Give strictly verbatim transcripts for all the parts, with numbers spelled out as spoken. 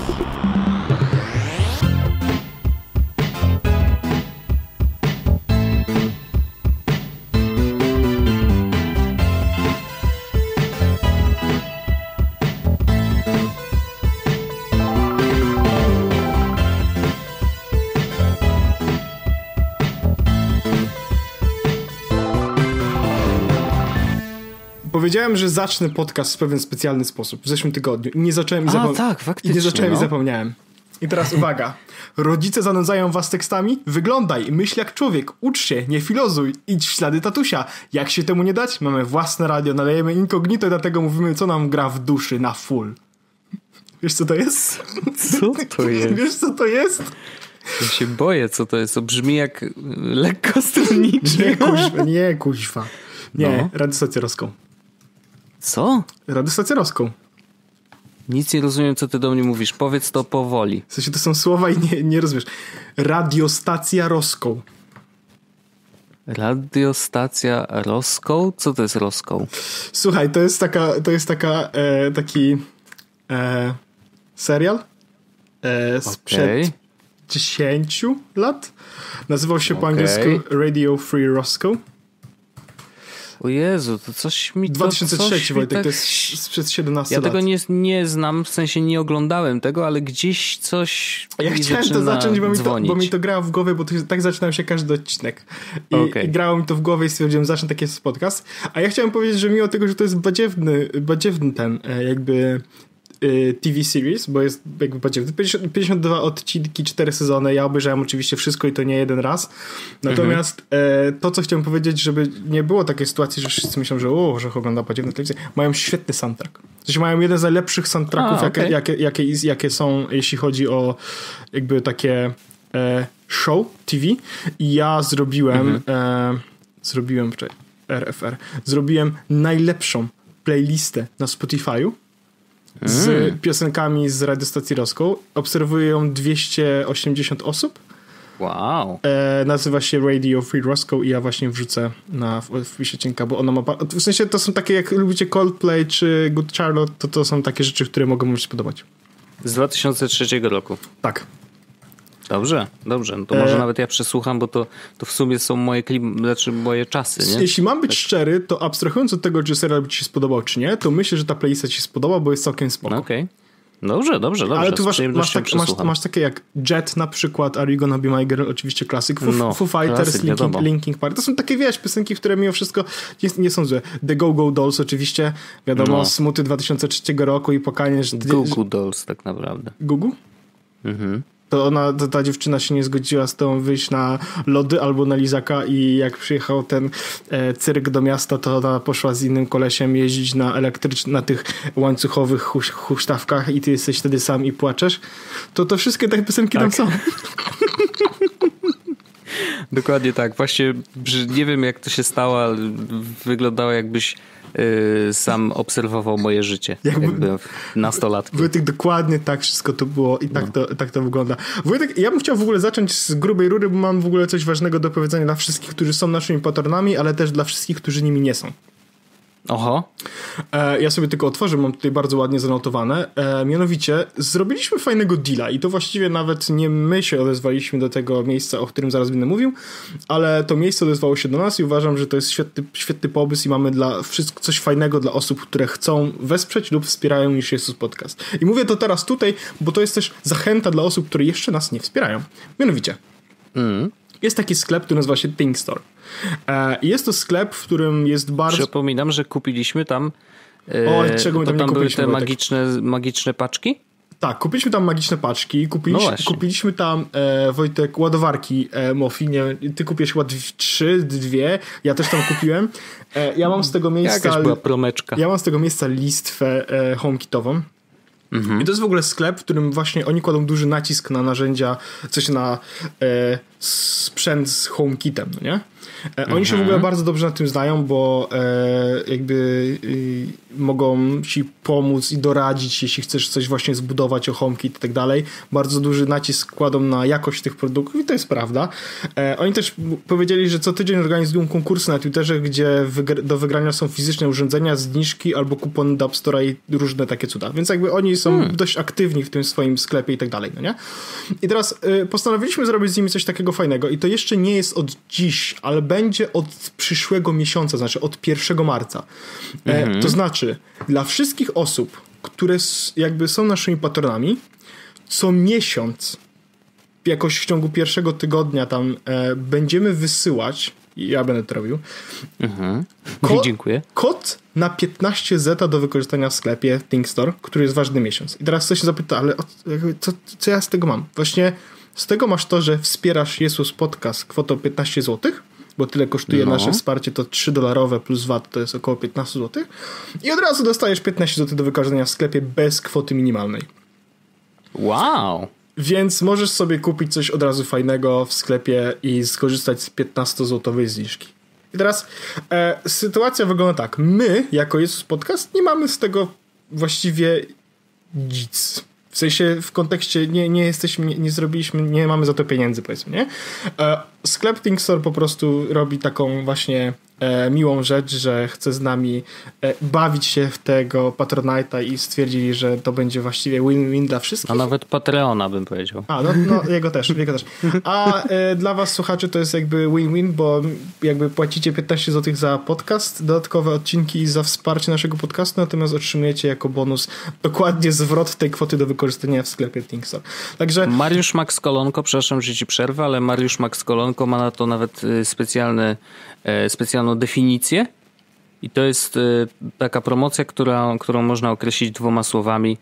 Powiedziałem, że zacznę podcast w pewien specjalny sposób w zeszłym tygodniu i nie zacząłem i, A, zapom- tak, faktycznie, i nie zacząłem no. i zapomniałem. I teraz uwaga. Rodzice zanędzają was tekstami? Wyglądaj, myśl jak człowiek, ucz się, nie filozuj, idź w ślady tatusia. Jak się temu nie dać? Mamy własne radio, nadajemy incognito i dlatego mówimy, co nam gra w duszy na full. Wiesz, co to jest? Co to jest? Wiesz, co to jest? Ja się boję, co to jest. To brzmi jak lekko stronniczy. Nie, kuźwa, nie, kuźwa. Nie, No. radiostację Roską. Co? Radiostację Roską. Nic nie rozumiem, co ty do mnie mówisz. Powiedz to powoli. W sensie to są słowa i nie, nie rozumiesz. Radiostacja Roską. Radiostacja Roską? Co to jest Roską? Słuchaj, to jest taka, to jest taka, e, taki e, serial e, sprzed Okej. dziesięciu lat. Nazywał się po Okej. angielsku Radio Free Roscoe. O Jezu, to coś mi to dwa tysiące trzeci, coś mi Wojtek, tak... to jest sprzed siedemnastu Ja lat. tego nie, nie znam, w sensie nie oglądałem tego, ale gdzieś coś Ja mi chciałem to zaczyna zacząć, bo mi to, dzwonić. bo mi to grało w głowie, bo to, tak zaczynał się każdy odcinek. I, Okay. I grało mi to w głowie i stwierdziłem, zacznę taki podcast. A ja chciałem powiedzieć, że mimo tego, że to jest badziewny, badziewny ten e, jakby e, T V series, bo jest jakby badziewny. pięćdziesiąt, pięćdziesiąt dwa odcinki, cztery sezony. Ja obejrzałem oczywiście wszystko i to nie jeden raz. Natomiast mhm. e, to, co chciałem powiedzieć, żeby nie było takiej sytuacji, że wszyscy myślą, że o, że ogląda badziewne telewizję, mają świetny soundtrack. W sensie mają jeden z najlepszych soundtracków, A, jakie, okay. jakie, jakie, jakie są, jeśli chodzi o jakby takie e, show T V. I ja zrobiłem mhm. e, zrobiłem, czekaj, R F R, zrobiłem najlepszą playlistę na Spotify'u z mm. piosenkami z radiostacji Roską. Obserwuje ją dwieście osiemdziesiąt osób. Wow. E, nazywa się Radio Free Roscoe i ja właśnie wrzucę na wpisie odcinka, bo ona ma... W sensie to są takie, jak lubicie Coldplay czy Good Charlotte, to to są takie rzeczy, które mogą mi się spodobać. Z dwa tysiące trzeciego roku. Tak. Dobrze, dobrze. No to może e... nawet ja przesłucham, bo to, to w sumie są moje klim... znaczy moje czasy, nie? Jeśli mam być tak. szczery, to abstrahując od tego, czy serial by ci się spodobał, czy nie, to myślę, że ta playlista ci się spodoba, bo jest całkiem spoko. No okej. Okay. Dobrze, dobrze, dobrze. Ale tu masz, masz, tak, masz, masz takie jak Jet na przykład, Are You Gonna Be My Girl, oczywiście klasyk, Foo, no, Foo Fighters, klasyk, Linkin, Linkin Park. To są takie, wiesz, piosenki, które mimo wszystko nie, nie są złe. The Go Go Dolls oczywiście, wiadomo, no. Smuty dwa tysiące trzeciego roku i pokanie, że... Go Go Dolls tak naprawdę. Gugu? Mhm. To ona, to ta dziewczyna się nie zgodziła z tą wyjść na lody albo na lizaka i jak przyjechał ten e, cyrk do miasta, to ona poszła z innym kolesiem jeździć na elektrycz- na tych łańcuchowych huś- huśtawkach i ty jesteś wtedy sam i płaczesz. To to wszystkie te piosenki tak. tam są. Dokładnie tak. Właśnie nie wiem, jak to się stało, ale wyglądało, jakbyś Yy, sam obserwował moje życie. Jakby, jakby nastolatkiem. Wojtek, dokładnie tak wszystko to było i tak, no. to, tak to wygląda. Wojtek, ja bym chciał w ogóle zacząć z grubej rury, bo mam w ogóle coś ważnego do powiedzenia dla wszystkich, którzy są naszymi patronami, ale też dla wszystkich, którzy nimi nie są. Oho. E, ja sobie tylko otworzę, mam tutaj bardzo ładnie zanotowane. E, mianowicie zrobiliśmy fajnego deala i to właściwie nawet nie my się odezwaliśmy do tego miejsca, o którym zaraz będę mówił, ale to miejsce odezwało się do nas i uważam, że to jest świetny, świetny pomysł i mamy dla wszystko coś fajnego dla osób, które chcą wesprzeć lub wspierają Niż Jezus Podcast. I mówię to teraz tutaj, bo to jest też zachęta dla osób, które jeszcze nas nie wspierają. Mianowicie Mm. jest taki sklep, który nazywa się Think Store. Jest to sklep, w którym jest bardzo... Przypominam, że kupiliśmy tam... O, czego my tam, tam nie były kupiliśmy? te magiczne, magiczne paczki? Tak, kupiliśmy tam magiczne paczki, kupiliśmy, no kupiliśmy tam, e, Wojtek, ładowarki e, Mofi, nie, ty kupiłeś chyba trzy, dwie, ja też tam kupiłem. E, ja mam z tego miejsca... Jakaś była promeczka. Ja mam z tego miejsca listwę e, HomeKitową. Mhm. I to jest w ogóle sklep, w którym właśnie oni kładą duży nacisk na narzędzia, coś na e, sprzęt z HomeKitem, no nie? E, oni mhm. się w ogóle bardzo dobrze na tym znają, bo e, jakby y, mogą ci pomóc i doradzić, jeśli chcesz coś właśnie zbudować o HomeKit i tak dalej. Bardzo duży nacisk kładą na jakość tych produktów i to jest prawda. E, oni też powiedzieli, że co tydzień organizują konkursy na Twitterze, gdzie wygr- do wygrania są fizyczne urządzenia, zniżki albo kupony do App Store'a i różne takie cuda. Więc jakby oni są hmm. dość aktywni w tym swoim sklepie i tak dalej, no nie? I teraz y, postanowiliśmy zrobić z nimi coś takiego fajnego i to jeszcze nie jest od dziś, ale będzie od przyszłego miesiąca, znaczy od pierwszego marca. E, mhm. To znaczy, dla wszystkich osób, które s- jakby są naszymi patronami, co miesiąc, jakoś w ciągu pierwszego tygodnia tam e, będziemy wysyłać, i ja będę to robił, mhm. ko- Dziękuję. kod na piętnaście zeta do wykorzystania w sklepie ThinkStore, który jest ważny miesiąc. I teraz ktoś się zapyta, ale o, jakby, co, co ja z tego mam? Właśnie z tego masz to, że wspierasz Jesus Podcast kwotą piętnaście złotych, bo tyle kosztuje no. nasze wsparcie, to trzy dolarowe plus V A T to jest około piętnaście złotych i od razu dostajesz piętnaście złotych do wykorzystania w sklepie bez kwoty minimalnej. Wow! Więc możesz sobie kupić coś od razu fajnego w sklepie i skorzystać z piętnastozłotowej zniżki. I teraz e, sytuacja wygląda tak. My, jako Jesus Podcast, nie mamy z tego właściwie nic. W sensie w kontekście nie, nie jesteśmy, nie, nie zrobiliśmy, nie mamy za to pieniędzy, powiedzmy, nie? E, sklep ThinkStore po prostu robi taką właśnie e, miłą rzecz, że chce z nami e, bawić się w tego Patronite'a i stwierdzili, że to będzie właściwie win-win dla wszystkich. A nawet Patreona bym powiedział. A, no, no jego też, jego też. A e, dla was, słuchaczy, to jest jakby win-win, bo jakby płacicie piętnaście złotych za podcast, dodatkowe odcinki i za wsparcie naszego podcastu, natomiast otrzymujecie jako bonus dokładnie zwrot tej kwoty do wykorzystania w sklepie ThinkStore. Także... Mariusz Max Kolonko, przepraszam, że ci przerwę, ale Mariusz Max Kolonko ma na to nawet specjalne, specjalną definicję i to jest taka promocja, która, którą można określić dwoma słowami.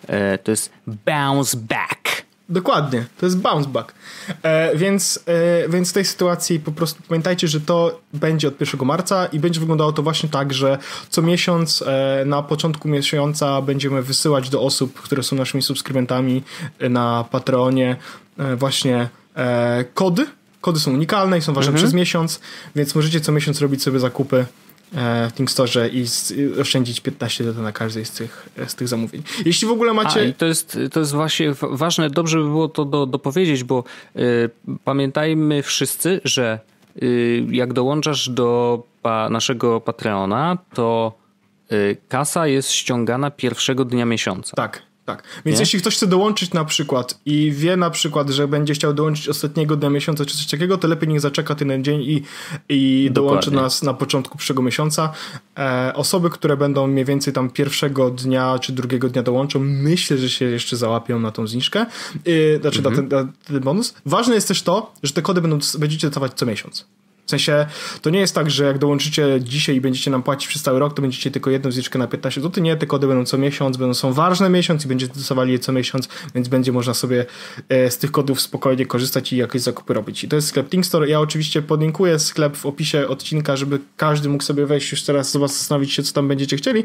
To jest bounce back. Dokładnie, to jest bounce back. E, więc, e, więc w tej sytuacji po prostu pamiętajcie, że to będzie od pierwszego marca i będzie wyglądało to właśnie tak, że co miesiąc e, na początku miesiąca będziemy wysyłać do osób, które są naszymi subskrybentami e, na Patreonie e, właśnie e, kody. Kody są unikalne i są ważne mhm. przez miesiąc, więc możecie co miesiąc robić sobie zakupy w ThinkStore i, z, i oszczędzić piętnaście złotych na każdej z tych, z tych zamówień. Jeśli w ogóle macie... A, i to jest, to jest właśnie ważne, dobrze by było to do, dopowiedzieć, bo y, pamiętajmy wszyscy, że y, jak dołączasz do pa, naszego Patreona, to y, kasa jest ściągana pierwszego dnia miesiąca. Tak. Tak, więc nie? jeśli ktoś chce dołączyć na przykład i wie na przykład, że będzie chciał dołączyć ostatniego dnia miesiąca czy coś takiego, to lepiej niech zaczeka ten dzień i, i dołączy nas na początku przyszłego miesiąca. E, osoby, które będą mniej więcej tam pierwszego dnia czy drugiego dnia dołączą, myślę, że się jeszcze załapią na tą zniżkę, e, znaczy mhm. na, ten, na ten bonus. Ważne jest też to, że te kody będą, będziecie dostawać co miesiąc. W sensie, to nie jest tak, że jak dołączycie dzisiaj i będziecie nam płacić przez cały rok, to będziecie tylko jedną zniżkę na piętnaście złotych. Nie, te kody będą co miesiąc, będą są ważne miesiąc i będziecie dostawali je co miesiąc, więc będzie można sobie z tych kodów spokojnie korzystać i jakieś zakupy robić. I to jest sklep ThinkStore. Ja oczywiście podlinkuję sklep w opisie odcinka, żeby każdy mógł sobie wejść już teraz zastanowić się, co tam będziecie chcieli.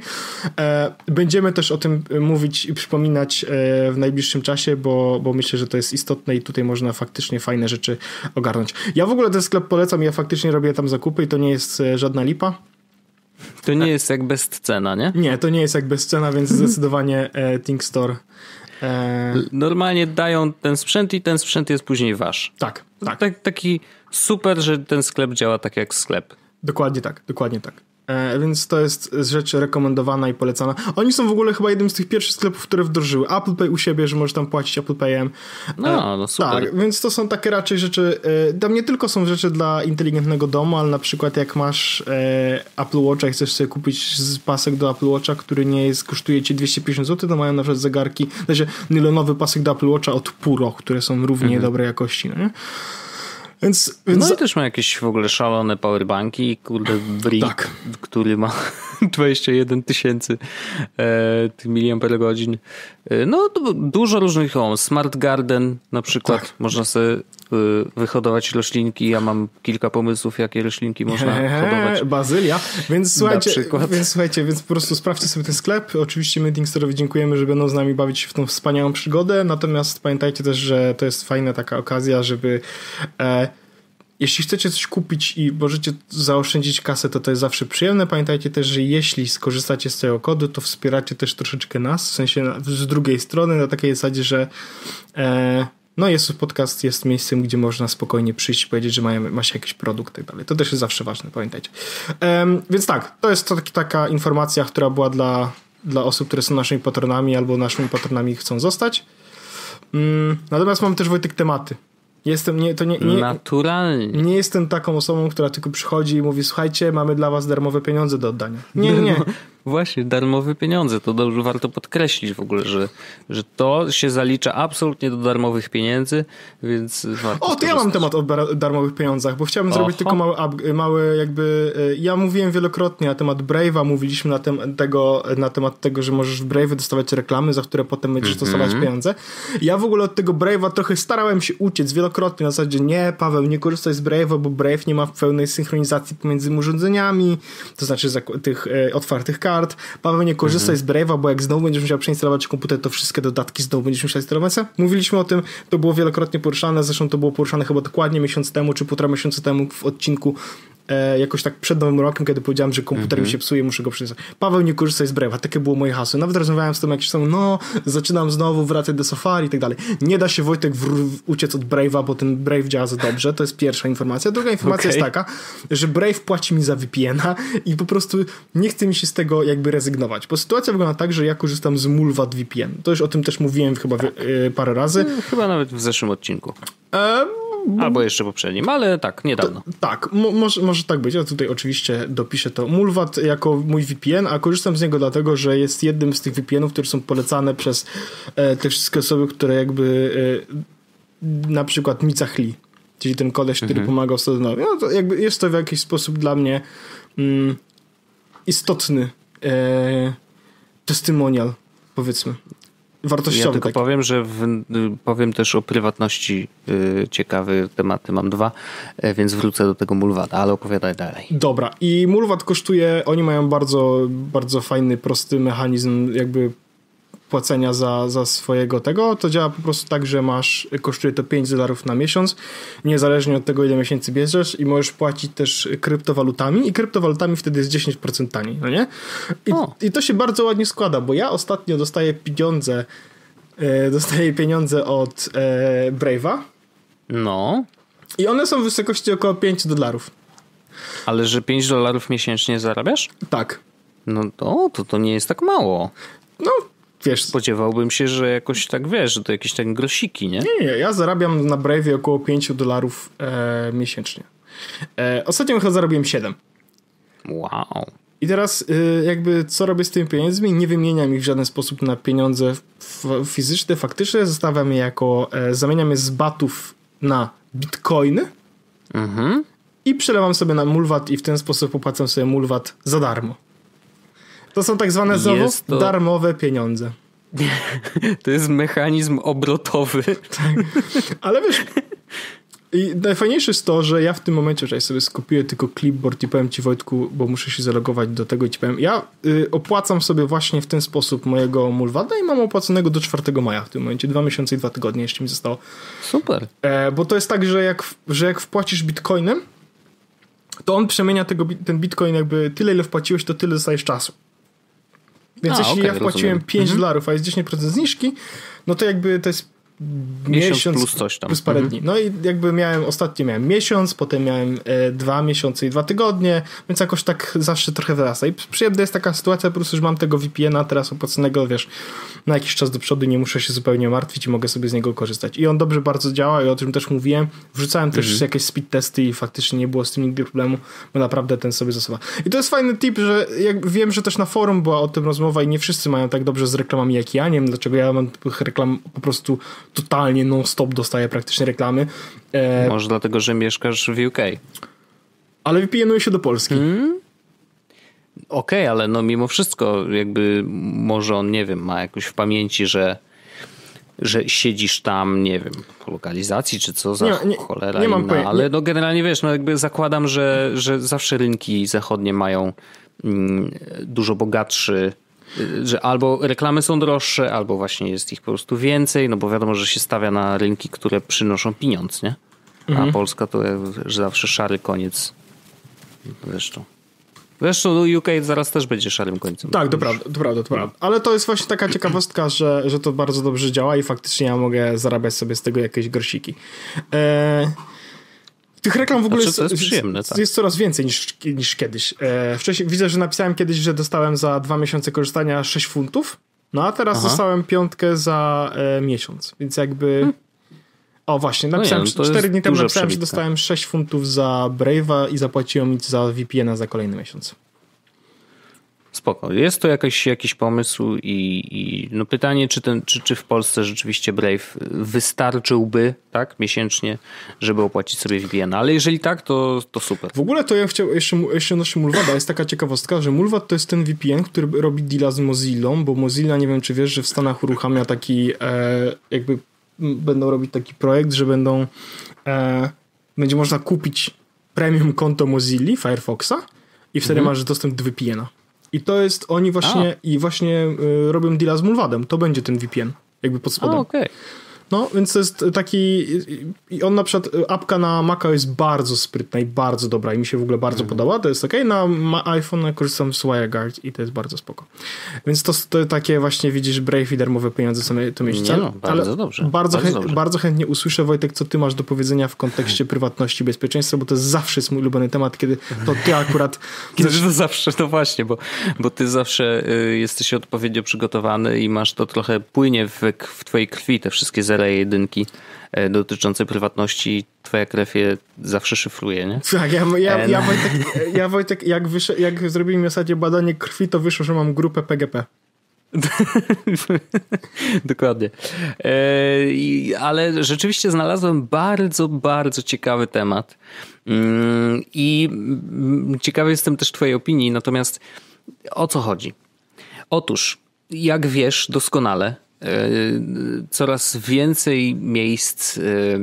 Będziemy też o tym mówić i przypominać w najbliższym czasie, bo, bo myślę, że to jest istotne i tutaj można faktycznie fajne rzeczy ogarnąć. Ja w ogóle ten sklep polecam, ja faktycznie robię tam zakupy i to nie jest żadna lipa. To nie jest jak bezcena, nie? Nie, to nie jest jak bezcena, więc zdecydowanie e, ThinkStore. E... Normalnie dają ten sprzęt i ten sprzęt jest później wasz. Tak, tak. tak. Taki super, że ten sklep działa tak jak sklep. Dokładnie tak, dokładnie tak. E, więc to jest rzecz rekomendowana i polecana. Oni są w ogóle chyba jednym z tych pierwszych sklepów, które wdrożyły Apple Pay u siebie, że możesz tam płacić Apple Payem. E, no, no super. Tak, więc to są takie raczej rzeczy, e, tam nie tylko są rzeczy dla inteligentnego domu, ale na przykład jak masz e, Apple Watcha i chcesz sobie kupić pasek do Apple Watcha, który nie jest, kosztuje ci dwieście pięćdziesiąt złotych, to mają na przykład zegarki, znaczy nylonowy pasek do Apple Watcha od Puro, które są równie mhm. dobrej jakości, no nie? Więc, więc... No i też ma jakieś w ogóle szalone powerbanki, kurde, Brick, tak. który ma dwadzieścia jeden tysięcy e, miliampergodzin. E, no dużo różnych, o, Smart Garden na przykład, tak. można sobie wyhodować roślinki. Ja mam kilka pomysłów, jakie roślinki można hodować. Bazylia. Więc słuchajcie, więc słuchajcie, więc po prostu sprawdźcie sobie ten sklep. Oczywiście my Thinksterowi dziękujemy, że będą z nami bawić się w tą wspaniałą przygodę. Natomiast pamiętajcie też, że to jest fajna taka okazja, żeby e, jeśli chcecie coś kupić i możecie zaoszczędzić kasę, to to jest zawsze przyjemne. Pamiętajcie też, że jeśli skorzystacie z tego kodu, to wspieracie też troszeczkę nas, w sensie z drugiej strony, na takiej zasadzie, że e, no jest podcast, jest miejscem, gdzie można spokojnie przyjść i powiedzieć, że ma, ma się jakiś produkt i tak dalej. To też jest zawsze ważne, pamiętajcie. Um, więc tak, to jest to taki, taka informacja, która była dla, dla osób, które są naszymi patronami albo naszymi patronami i chcą zostać. Um, natomiast mam też, Wojtek, tematy. Jestem, nie, to nie, nie, Naturalnie. Nie jestem taką osobą, która tylko przychodzi i mówi, słuchajcie, mamy dla was darmowe pieniądze do oddania. Nie, nie, nie. Właśnie, darmowe pieniądze. To dobrze, warto podkreślić w ogóle, że, że to się zalicza absolutnie do darmowych pieniędzy, więc warto. O, to ja mam temat o darmowych pieniądzach, bo chciałbym Oho. zrobić tylko mały, mały jakby... Ja mówiłem wielokrotnie na temat Brave'a, mówiliśmy na, tem, tego, na temat tego, że możesz w Brave'ie dostawać reklamy, za które potem będziesz mm-hmm. dostawać pieniądze. Ja w ogóle od tego Brave'a trochę starałem się uciec wielokrotnie, na zasadzie nie, Paweł, nie korzystaj z Brave'a, bo Brave nie ma pełnej synchronizacji pomiędzy urządzeniami, to znaczy tych e, otwartych kart. Paweł, nie korzystaj mhm. z Brave'a, bo jak znowu będziesz musiał przeinstalować komputer, to wszystkie dodatki znowu będziesz musiał instalować. Mówiliśmy o tym, to było wielokrotnie poruszane, zresztą to było poruszane chyba dokładnie miesiąc temu, czy półtora miesiąca temu w odcinku e, jakoś tak przed Nowym Rokiem, kiedy powiedziałem, że komputer mhm. mi się psuje, muszę go przeinstalować. Paweł, nie korzystaj z Brave'a, takie było moje hasło. Nawet rozmawiałem z tym jakieś tam, no, zaczynam znowu wracać do Safari i tak dalej. Nie da się, Wojtek, w, w, uciec od Brave'a, bo ten Brave działa za dobrze, to jest pierwsza informacja. Druga informacja okay. jest taka, że Brave płaci mi za V P N-a i po prostu nie chce mi się z tego jakby rezygnować. Bo sytuacja wygląda tak, że ja korzystam z Mulvat V P N. To już o tym też mówiłem chyba tak. y, parę razy. Chyba nawet w zeszłym odcinku. E, bo... Albo jeszcze poprzednim, ale tak, niedawno. To, tak, mo, może, może tak być. Ja tutaj oczywiście dopiszę to. Mulvat jako mój V P N, a korzystam z niego dlatego, że jest jednym z tych V P N-ów, które są polecane przez e, te wszystkie osoby, które jakby e, na przykład Micah Lee, czyli ten koleś, który mhm. pomagał Stodonowi. No to jakby jest to w jakiś sposób dla mnie mm, istotny e, testimonial, powiedzmy. Wartościowy. Ja tylko taki. powiem, że w, powiem też o prywatności y, ciekawe tematy. Mam dwa, y, więc wrócę do tego Mulvata, ale opowiadaj dalej. Dobra. I Mulvat kosztuje, oni mają bardzo, bardzo fajny, prosty mechanizm jakby płacenia za, za swojego tego. To działa po prostu tak, że masz, kosztuje to pięć dolarów na miesiąc, niezależnie od tego, ile miesięcy bierzesz i możesz płacić też kryptowalutami i kryptowalutami wtedy jest dziesięć procent taniej, no nie? I, i to się bardzo ładnie składa, bo ja ostatnio dostaję pieniądze e, dostaję pieniądze od e, Brave'a. No. I one są w wysokości około pięć dolarów. Ale że pięć dolarów miesięcznie zarabiasz? Tak. No to, to, to nie jest tak mało. No, wiesz. Spodziewałbym się, że jakoś tak, wiesz, że to jakieś tak grosiki, nie? Nie, nie, ja zarabiam na Brave'ie około pięć dolarów e, miesięcznie. E, ostatnio chyba zarobiłem siedem. Wow. I teraz y, jakby co robię z tymi pieniędzmi? Nie wymieniam ich w żaden sposób na pieniądze f- fizyczne, faktyczne. Zostawiam je jako, e, zamieniam je z batów na bitcoiny mhm. i przelewam sobie na Mulvat i w ten sposób opłacam sobie Mulvat za darmo. To są tak zwane znowu to... darmowe pieniądze. To jest mechanizm obrotowy. Tak. Ale wiesz, i najfajniejsze jest to, że ja w tym momencie, że ja sobie skopiuję tylko clipboard i powiem ci, Wojtku, bo muszę się zalogować do tego i ci powiem, ja y, opłacam sobie właśnie w ten sposób mojego Mulvata i mam opłaconego do czwartego maja w tym momencie, dwa miesiące i dwa tygodnie jeszcze mi zostało. Super. E, bo to jest tak, że jak, że jak wpłacisz bitcoinem, to on przemienia tego, ten bitcoin jakby tyle, ile wpłaciłeś, to tyle dostajesz czasu. Więc a, jeśli okay, ja wpłaciłem pięć dolarów, a jest dziesięć procent zniżki, no to jakby to jest miesiąc, miesiąc plus coś tam. Plus parę mhm. dni. No i jakby miałem, ostatnio miałem miesiąc, potem miałem e, dwa miesiące i dwa tygodnie, więc jakoś tak zawsze trochę wyrasta. I przyjemna jest taka sytuacja, po prostu, że mam tego V P N-a teraz opłaconego, wiesz, na jakiś czas do przodu, nie muszę się zupełnie martwić i mogę sobie z niego korzystać. I on dobrze bardzo działa i o tym też mówiłem. Wrzucałem też mhm. jakieś speed testy i faktycznie nie było z tym nigdy problemu, bo naprawdę ten sobie zasuwa. I to jest fajny tip, że jak wiem, że też na forum była o tym rozmowa i nie wszyscy mają tak dobrze z reklamami jak ja. Nie wiem, dlaczego ja mam tych reklam po prostu totalnie non-stop dostaję praktycznie reklamy. E... Może dlatego, że mieszkasz w U K. Ale V P N-uję się do Polski. Hmm? Okej, okay, ale no mimo wszystko jakby może on, nie wiem, ma jakoś w pamięci, że że siedzisz tam, nie wiem, po lokalizacji, czy co za nie, nie, cholera nie mam inna, pojęcia. ale no generalnie wiesz, no jakby zakładam, że, że zawsze rynki zachodnie mają mm, dużo bogatszy, że albo reklamy są droższe, albo właśnie jest ich po prostu więcej, no bo wiadomo, że się stawia na rynki, które przynoszą pieniądz, nie? A mhm. Polska to że zawsze szary koniec. Zresztą. Zresztą U K zaraz też będzie szarym końcem. Tak, to prawda, to prawda, to prawda. Ale to jest właśnie taka ciekawostka, że, że to bardzo dobrze działa i faktycznie ja mogę zarabiać sobie z tego jakieś grosiki. Eee, tych reklam w ogóle znaczy, jest, jest, przyjemne, jest, tak. jest coraz więcej niż, niż kiedyś. Eee, wcześniej widzę, że napisałem kiedyś, że dostałem za dwa miesiące korzystania sześć funtów, no a teraz Aha. dostałem piątkę za e, miesiąc, więc jakby... Hmm. O właśnie, napisałem no nie, cztery dni temu napisałem, że dostałem sześć funtów za Brave'a i zapłaciłem mi za V P N-a za kolejny miesiąc. Spoko. Jest to jakiś, jakiś pomysł i, i no pytanie, czy, ten, czy, czy w Polsce rzeczywiście Brave wystarczyłby tak miesięcznie, żeby opłacić sobie V P N. Ale jeżeli tak, to, to super. W ogóle to ja chciałem jeszcze, jeszcze odnośnie Mullvada jest taka ciekawostka, że Mullvad to jest ten V P N, który robi deala z Mozillą, bo Mozilla, nie wiem czy wiesz, że w Stanach uruchamia taki e, jakby będą robić taki projekt, że będą e, będzie można kupić premium konto Mozilli, Firefoxa i wtedy mhm. masz dostęp do V P N-a. I to jest, oni właśnie A. i właśnie y, robią deala z Mullvadem. To będzie ten V P N, jakby pod spodem. A, okay. No, więc to jest taki i on na przykład, apka na Maca jest bardzo sprytna i bardzo dobra i mi się w ogóle bardzo mhm. podoba, to jest okej. Okay. Na iPhone korzystam z WireGuard i to jest bardzo spoko. Więc to, to takie właśnie widzisz, Brave i darmowe pieniądze są to mieć cel. No, bardzo ale dobrze. Bardzo, bardzo, chę- dobrze. bardzo chętnie usłyszę, Wojtek, co ty masz do powiedzenia w kontekście prywatności i bezpieczeństwa, bo to jest zawsze jest mój ulubiony temat, kiedy to ty akurat... Kiedy to zawsze, to właśnie, bo, bo ty zawsze y, jesteś odpowiednio przygotowany i masz to trochę płynie w, w twojej krwi, te wszystkie zera i jedynki dotyczące prywatności, twoja krew je zawsze szyfruje, nie? Tak, ja, ja, ja, Wojtek, ja Wojtek, jak, wyszedł, jak zrobili mi ostatnio badanie krwi, to wyszło, że mam grupę P G P. Dokładnie. E, ale rzeczywiście znalazłem bardzo, bardzo ciekawy temat mm, i ciekawy jestem też twojej opinii, natomiast o co chodzi? Otóż, jak wiesz doskonale, coraz więcej miejsc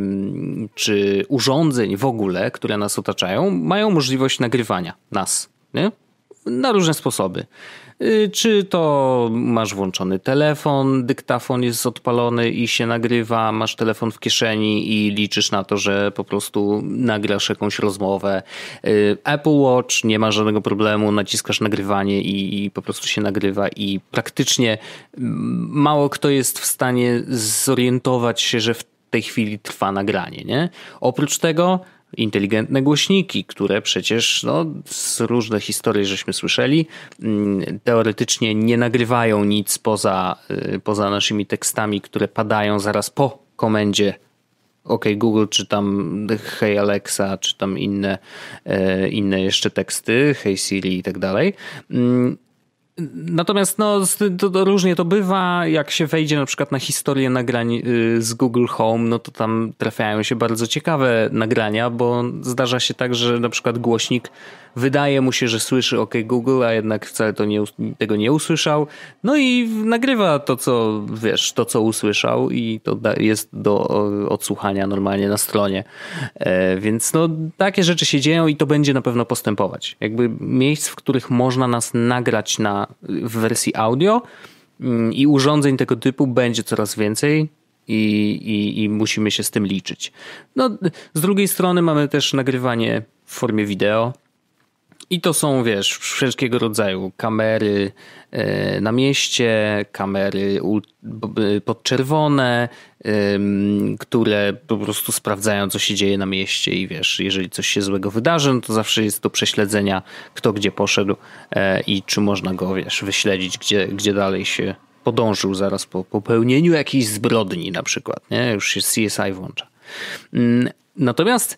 czy urządzeń w ogóle, które nas otaczają, mają możliwość nagrywania nas, nie? Na różne sposoby. Czy to masz włączony telefon, dyktafon jest odpalony i się nagrywa, masz telefon w kieszeni i liczysz na to, że po prostu nagrasz jakąś rozmowę. Apple Watch, nie ma żadnego problemu, naciskasz nagrywanie i, i po prostu się nagrywa i praktycznie mało kto jest w stanie zorientować się, że w tej chwili trwa nagranie, nie? Oprócz tego inteligentne głośniki, które przecież no, z różne historii żeśmy słyszeli, teoretycznie nie nagrywają nic poza, poza naszymi tekstami, które padają zaraz po komendzie OK Google, czy tam Hey Alexa, czy tam inne, inne jeszcze teksty, Hey Siri i tak dalej. Natomiast no, to, to różnie to bywa, jak się wejdzie na przykład na historię nagrań z Google Home, no to tam trafiają się bardzo ciekawe nagrania, bo zdarza się tak, że na przykład głośnik wydaje mu się, że słyszy OK Google, a jednak wcale to nie, tego nie usłyszał. No i nagrywa to, co wiesz, to co usłyszał i to jest do odsłuchania normalnie na stronie. E, więc no takie rzeczy się dzieją i to będzie na pewno postępować. Jakby miejsc, w których można nas nagrać na, w wersji audio i urządzeń tego typu będzie coraz więcej. I, i, i musimy się z tym liczyć. No, z drugiej strony mamy też nagrywanie w formie wideo. I to są, wiesz, wszelkiego rodzaju kamery na mieście, kamery podczerwone, które po prostu sprawdzają, co się dzieje na mieście i wiesz, jeżeli coś się złego wydarzy, no to zawsze jest do prześledzenia, kto gdzie poszedł i czy można go, wiesz, wyśledzić, gdzie, gdzie dalej się podążył zaraz po popełnieniu jakiejś zbrodni na przykład, nie? Już się C S I włącza. Natomiast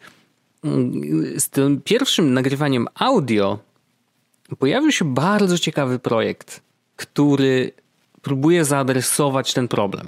z tym pierwszym nagrywaniem audio pojawił się bardzo ciekawy projekt, który próbuje zaadresować ten problem.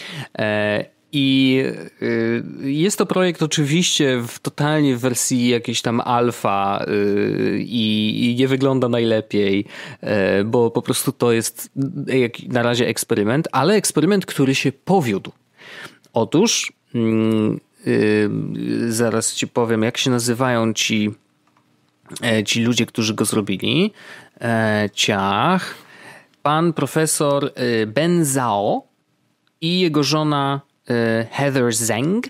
I jest to projekt oczywiście w totalnie w wersji jakiejś tam alfa i nie wygląda najlepiej, bo po prostu to jest na razie eksperyment, ale eksperyment, który się powiódł. Otóż yy, yy, zaraz ci powiem, jak się nazywają ci, yy, ci ludzie, którzy go zrobili. Yy, ciach. Pan profesor yy, Ben Zhao i jego żona yy, Heather Zhang.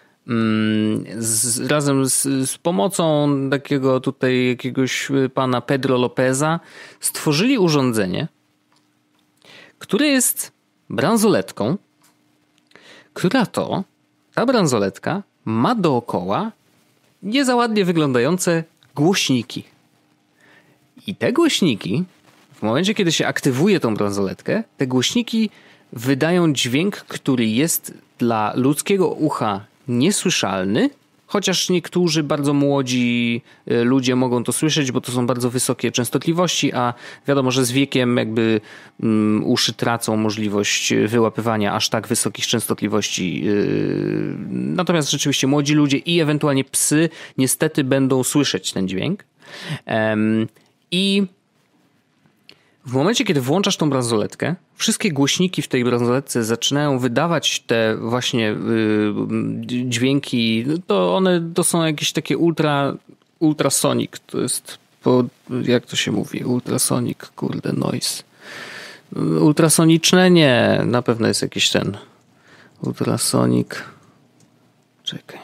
Z, razem z, z pomocą takiego tutaj jakiegoś pana Pedro Lopeza stworzyli urządzenie, które jest bransoletką, która to, ta bransoletka ma dookoła nie za ładnie wyglądające głośniki. I te głośniki, w momencie kiedy się aktywuje tą bransoletkę, te głośniki wydają dźwięk, który jest dla ludzkiego ucha niesłyszalny, chociaż niektórzy bardzo młodzi ludzie mogą to słyszeć, bo to są bardzo wysokie częstotliwości, a wiadomo, że z wiekiem jakby um, uszy tracą możliwość wyłapywania aż tak wysokich częstotliwości. Yy, natomiast rzeczywiście młodzi ludzie i ewentualnie psy niestety będą słyszeć ten dźwięk. Um, I w momencie, kiedy włączasz tą bransoletkę, wszystkie głośniki w tej bransoletce zaczynają wydawać te właśnie yy, dźwięki. To one to są jakieś takie ultra, ultrasonic. To jest, po, jak to się mówi? Ultrasonic, kurde, noise. Ultrasoniczne? Nie, na pewno jest jakiś ten ultrasonic. Czekaj.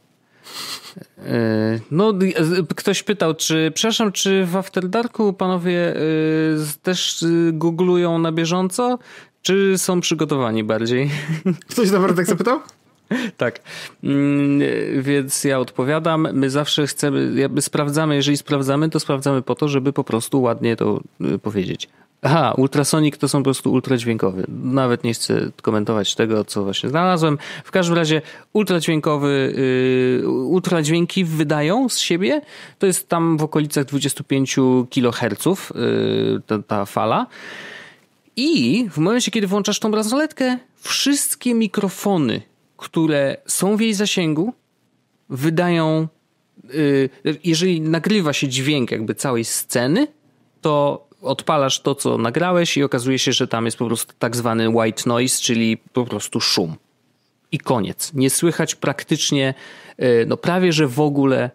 No, ktoś pytał, czy, przepraszam, czy w After Darku panowie też googlują na bieżąco, czy są przygotowani bardziej? Ktoś naprawdę tak zapytał? Tak, więc ja odpowiadam, my zawsze chcemy, jakby sprawdzamy, jeżeli sprawdzamy, to sprawdzamy po to, żeby po prostu ładnie to powiedzieć. Aha, ultrasonic to są po prostu ultradźwiękowy. Nawet nie chcę komentować tego, co właśnie znalazłem. W każdym razie ultradźwiękowy, yy, ultradźwięki wydają z siebie. To jest tam w okolicach dwadzieścia pięć kiloherców yy, ta, ta fala. I w momencie, kiedy włączasz tą bransoletkę, wszystkie mikrofony, które są w jej zasięgu, wydają, yy, jeżeli nagrywa się dźwięk jakby całej sceny, to odpalasz to, co nagrałeś i okazuje się, że tam jest po prostu tak zwany white noise, czyli po prostu szum. I koniec. Nie słychać praktycznie, no prawie że w ogóle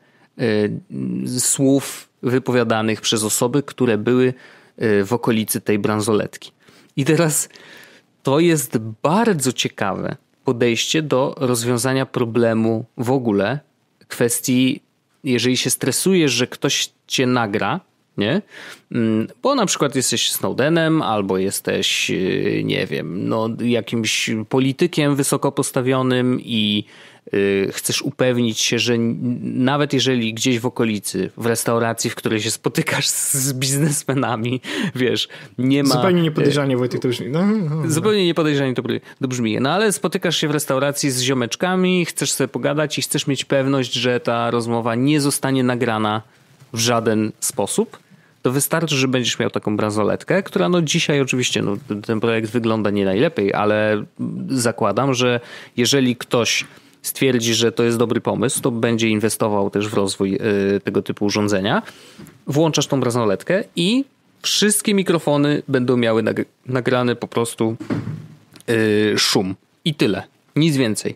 słów wypowiadanych przez osoby, które były w okolicy tej bransoletki. I teraz to jest bardzo ciekawe podejście do rozwiązania problemu w ogóle, kwestii, jeżeli się stresujesz, że ktoś cię nagra, nie? Bo na przykład jesteś Snowdenem albo jesteś, nie wiem, no, jakimś politykiem wysoko postawionym i chcesz upewnić się, że nawet jeżeli gdzieś w okolicy, w restauracji, w której się spotykasz z biznesmenami, wiesz, nie ma... Zupełnie niepodejrzanie, Wojtek, to brzmi. No, no, no. Zupełnie niepodejrzanie to, to brzmi. No ale spotykasz się w restauracji z ziomeczkami, chcesz sobie pogadać i chcesz mieć pewność, że ta rozmowa nie zostanie nagrana w żaden sposób, to wystarczy, że będziesz miał taką bransoletkę, która no dzisiaj oczywiście no, ten projekt wygląda nie najlepiej, ale zakładam, że jeżeli ktoś stwierdzi, że to jest dobry pomysł, to będzie inwestował też w rozwój y, tego typu urządzenia. Włączasz tą bransoletkę i wszystkie mikrofony będą miały nag- nagrany po prostu y, szum. I tyle. Nic więcej.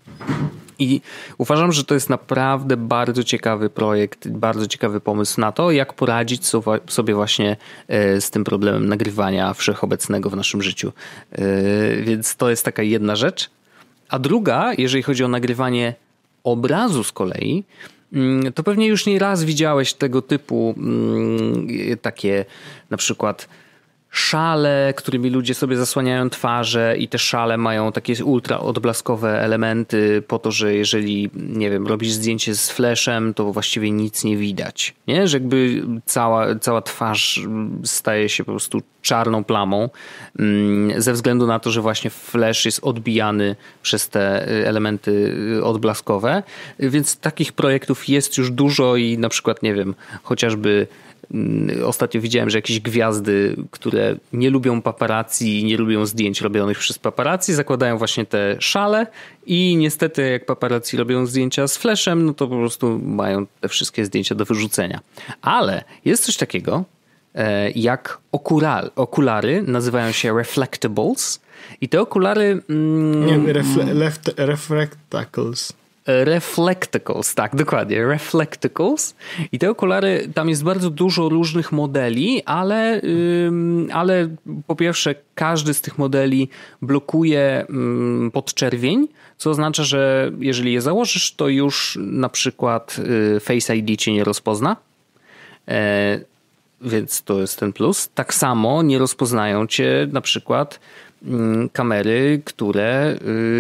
I uważam, że to jest naprawdę bardzo ciekawy projekt, bardzo ciekawy pomysł na to, jak poradzić sobie właśnie z tym problemem nagrywania wszechobecnego w naszym życiu. Więc to jest taka jedna rzecz. A druga, jeżeli chodzi o nagrywanie obrazu z kolei, to pewnie już nie raz widziałeś tego typu takie na przykład szale, którymi ludzie sobie zasłaniają twarze i te szale mają takie ultra odblaskowe elementy po to, że jeżeli, nie wiem, robisz zdjęcie z flashem, to właściwie nic nie widać. Nie? Że jakby cała, cała twarz staje się po prostu czarną plamą ze względu na to, że właśnie flash jest odbijany przez te elementy odblaskowe. Więc takich projektów jest już dużo i na przykład, nie wiem, chociażby ostatnio widziałem, że jakieś gwiazdy, które nie lubią paparazzi i nie lubią zdjęć robionych przez paparazzi, zakładają właśnie te szale i niestety jak paparazzi robią zdjęcia z flashem, no to po prostu mają te wszystkie zdjęcia do wyrzucenia. Ale jest coś takiego, jak okulary, okulary nazywają się reflectables i te okulary... Mm, Nie, refle, left, reflectacles. Reflectacles, tak, dokładnie, reflectacles i te okulary, tam jest bardzo dużo różnych modeli, ale, ym, ale po pierwsze każdy z tych modeli blokuje ym, podczerwień, co oznacza, że jeżeli je założysz, to już na przykład y, Face I D cię nie rozpozna, e, więc to jest ten plus. Tak samo nie rozpoznają cię na przykład kamery, które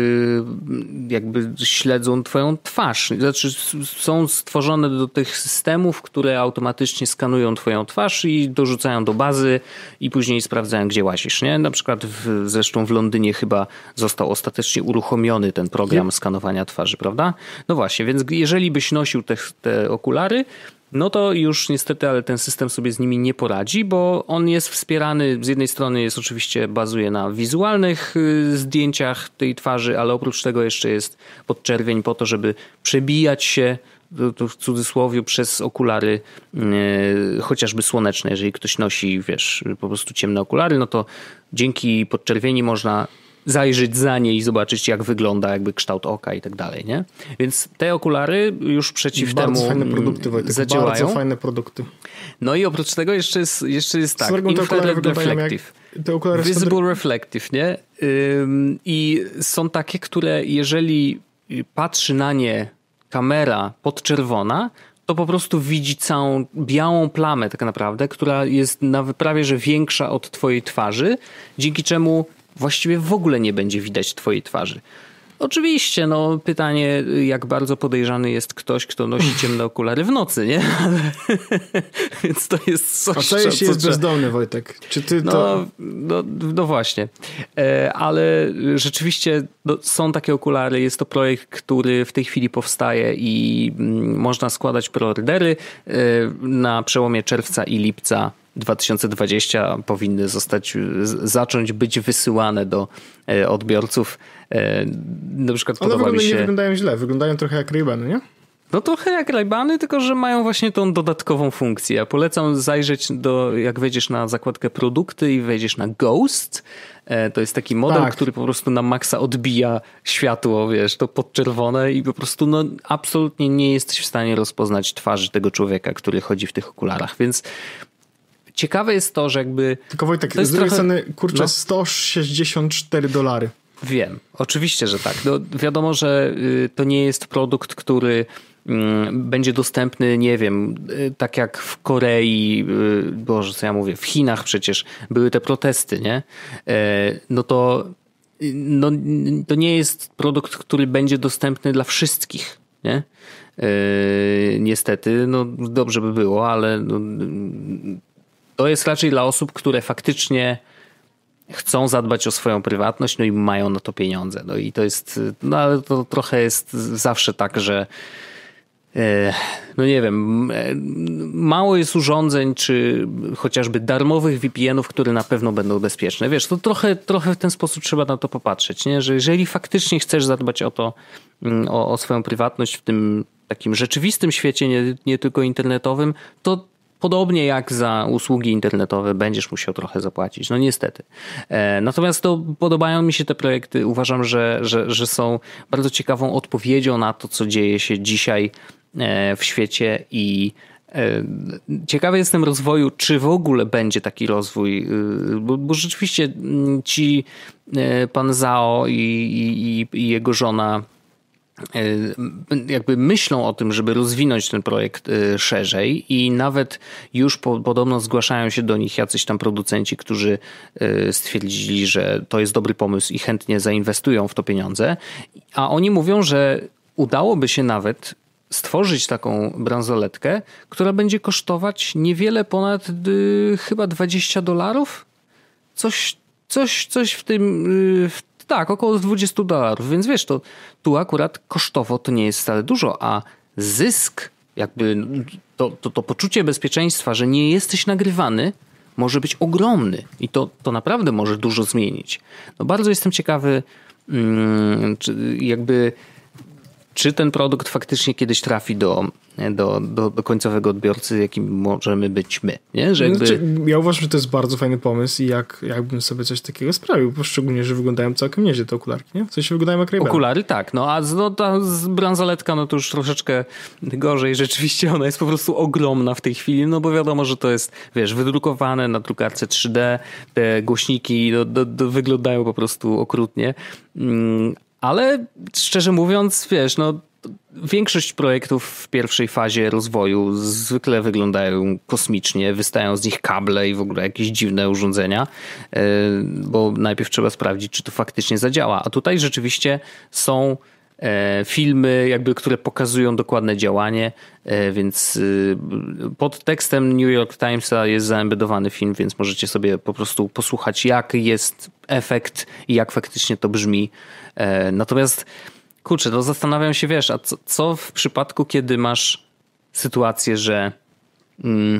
jakby śledzą twoją twarz. Znaczy są stworzone do tych systemów, które automatycznie skanują twoją twarz i dorzucają do bazy i później sprawdzają, gdzie łazisz. Nie? Na przykład w, zresztą w Londynie chyba został ostatecznie uruchomiony ten program skanowania twarzy, prawda? No właśnie, więc jeżeli byś nosił te, te okulary, no to już niestety, ale ten system sobie z nimi nie poradzi, bo on jest wspierany, z jednej strony jest oczywiście, bazuje na wizualnych zdjęciach tej twarzy, ale oprócz tego jeszcze jest podczerwień po to, żeby przebijać się, to w cudzysłowie, przez okulary yy, chociażby słoneczne. Jeżeli ktoś nosi, wiesz, po prostu ciemne okulary, no to dzięki podczerwieni można zajrzeć za nie i zobaczyć, jak wygląda jakby kształt oka i tak dalej, nie? Więc te okulary już przeciw bardzo temu fajne produkty, Wojtek, zadziałają. Bardzo fajne produkty. No i oprócz tego jeszcze jest, jeszcze jest tak, infrared reflective. Te okulary Visible są... reflective, nie? Ym, I są takie, które jeżeli patrzy na nie kamera podczerwona, to po prostu widzi całą białą plamę tak naprawdę, która jest nawet prawie że większa od twojej twarzy, dzięki czemu właściwie w ogóle nie będzie widać twojej twarzy. Oczywiście, no pytanie, jak bardzo podejrzany jest ktoś, kto nosi ciemne okulary w nocy, nie? Więc to jest coś... A co jeśli jest bezdomny, Wojtek? Czy ty to... No, no, no właśnie. E, ale rzeczywiście no, są takie okulary. Jest to projekt, który w tej chwili powstaje i mm, można składać preordery. E, na przełomie czerwca i lipca dwa tysiące dwudziestego powinny zostać, zacząć być wysyłane do odbiorców. Na przykład One podoba mi się... nie wyglądają źle, wyglądają trochę jak Ray-Bany, nie? No trochę jak Ray-Bany, tylko że mają właśnie tą dodatkową funkcję. Ja polecam zajrzeć do, jak wejdziesz na zakładkę produkty i wejdziesz na Ghost. To jest taki model, tak, który po prostu na maksa odbija światło, wiesz, to podczerwone i po prostu no absolutnie nie jesteś w stanie rozpoznać twarzy tego człowieka, który chodzi w tych okularach, więc ciekawe jest to, że jakby... Tylko Wojtek, z drugiej trochę... strony, kurczę, no. sto sześćdziesiąt cztery dolary. Wiem, oczywiście, że tak. No, wiadomo, że y, to nie jest produkt, który y, będzie dostępny, nie wiem, y, tak jak w Korei, y, Boże, co ja mówię, w Chinach przecież były te protesty, nie? Y, no to y, no, to nie jest produkt, który będzie dostępny dla wszystkich, nie? Y, niestety, no dobrze by było, ale... No, to jest raczej dla osób, które faktycznie chcą zadbać o swoją prywatność, no i mają na to pieniądze. No i to jest, no ale to trochę jest zawsze tak, że no nie wiem, mało jest urządzeń, czy chociażby darmowych V P N-ów, które na pewno będą bezpieczne. Wiesz, to trochę, trochę w ten sposób trzeba na to popatrzeć, nie? Że jeżeli faktycznie chcesz zadbać o to, o, o swoją prywatność w tym takim rzeczywistym świecie, nie, nie tylko internetowym, to podobnie jak za usługi internetowe będziesz musiał trochę zapłacić. No niestety. Natomiast to podobają mi się te projekty. Uważam, że, że, że są bardzo ciekawą odpowiedzią na to, co dzieje się dzisiaj w świecie i ciekawy jestem rozwoju, czy w ogóle będzie taki rozwój, bo, bo rzeczywiście ci pan Zhao i, i, i jego żona jakby myślą o tym, żeby rozwinąć ten projekt szerzej i nawet już po, podobno zgłaszają się do nich jacyś tam producenci, którzy stwierdzili, że to jest dobry pomysł i chętnie zainwestują w to pieniądze, a oni mówią, że udałoby się nawet stworzyć taką bransoletkę, która będzie kosztować niewiele ponad y, chyba dwadzieścia dolarów? Coś, coś, coś w tym... Y, w Tak, około dwadzieścia dolarów, więc wiesz, to tu akurat kosztowo to nie jest wcale dużo, a zysk, jakby to, to, to poczucie bezpieczeństwa, że nie jesteś nagrywany, może być ogromny i to, to naprawdę może dużo zmienić. No bardzo jestem ciekawy, jakby czy ten produkt faktycznie kiedyś trafi do, do, do, do końcowego odbiorcy, jakim możemy być my. Nie? Że jakby... znaczy, ja uważam, że to jest bardzo fajny pomysł i jak, jakbym sobie coś takiego sprawił, bo szczególnie, że wyglądają całkiem nieźle te okularki, nie? W sensie wyglądają jak Ray-Ban. Okulary tak, no a z, no, ta z bransoletka no to już troszeczkę gorzej. Rzeczywiście ona jest po prostu ogromna w tej chwili, no bo wiadomo, że to jest, wiesz, wydrukowane na drukarce trzy D, te głośniki no, do, do, wyglądają po prostu okrutnie. Mm, ale szczerze mówiąc, wiesz, no większość projektów w pierwszej fazie rozwoju zwykle wyglądają kosmicznie, wystają z nich kable i w ogóle jakieś dziwne urządzenia, bo najpierw trzeba sprawdzić, czy to faktycznie zadziała. A tutaj rzeczywiście są filmy, jakby, które pokazują dokładne działanie, więc pod tekstem New York Timesa jest zaembedowany film, więc możecie sobie po prostu posłuchać, jak jest efekt i jak faktycznie to brzmi. Natomiast kurczę, no zastanawiam się, wiesz, a co, co w przypadku, kiedy masz sytuację, że mm,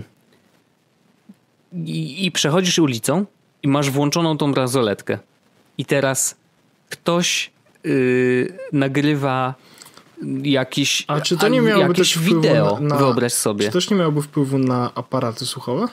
i, i przechodzisz ulicą i masz włączoną tą bransoletkę i teraz ktoś yy, nagrywa jakiś, a czy to nie miałoby jakieś wideo, na, na, wyobraź sobie. Czy też nie miałoby wpływu na aparaty słuchowe?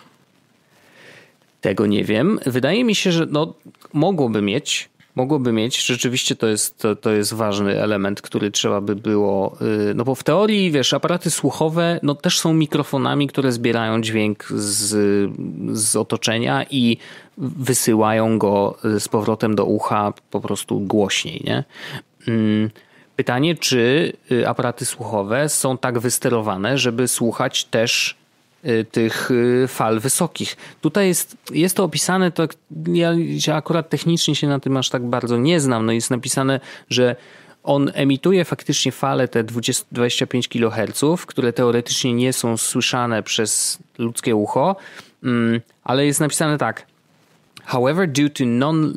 Tego nie wiem. Wydaje mi się, że no, mogłoby mieć, Mogłoby mieć, rzeczywiście to jest, to, to jest ważny element, który trzeba by było, no bo w teorii, wiesz, aparaty słuchowe no też są mikrofonami, które zbierają dźwięk z, z otoczenia i wysyłają go z powrotem do ucha po prostu głośniej, nie? Pytanie, czy aparaty słuchowe są tak wysterowane, żeby słuchać też tych fal wysokich. Tutaj jest, jest to opisane, to ja się akurat technicznie się na tym aż tak bardzo nie znam, no jest napisane, że on emituje faktycznie fale te dwadzieścia, dwadzieścia pięć kiloherców, które teoretycznie nie są słyszane przez ludzkie ucho, ale jest napisane tak. However, due to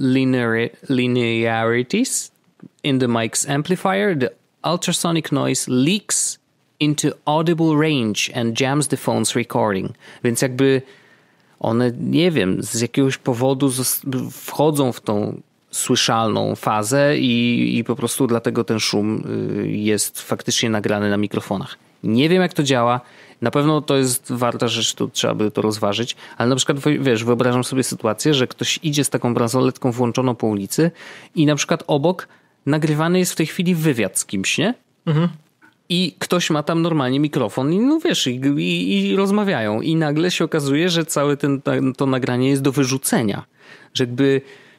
non-linearities in the mic's amplifier, the ultrasonic noise leaks into audible range and jams the phone's recording. Więc jakby one, nie wiem, z jakiegoś powodu wchodzą w tą słyszalną fazę i, i po prostu dlatego ten szum jest faktycznie nagrany na mikrofonach. Nie wiem, jak to działa. Na pewno to jest warta rzecz, tu trzeba by to rozważyć, ale na przykład, wiesz, wyobrażam sobie sytuację, że ktoś idzie z taką bransoletką włączoną po ulicy i na przykład obok nagrywany jest w tej chwili wywiad z kimś, nie? Mhm. I ktoś ma tam normalnie mikrofon i no wiesz, i, i, i rozmawiają i nagle się okazuje, że całe ten, to nagranie jest do wyrzucenia. Że jakby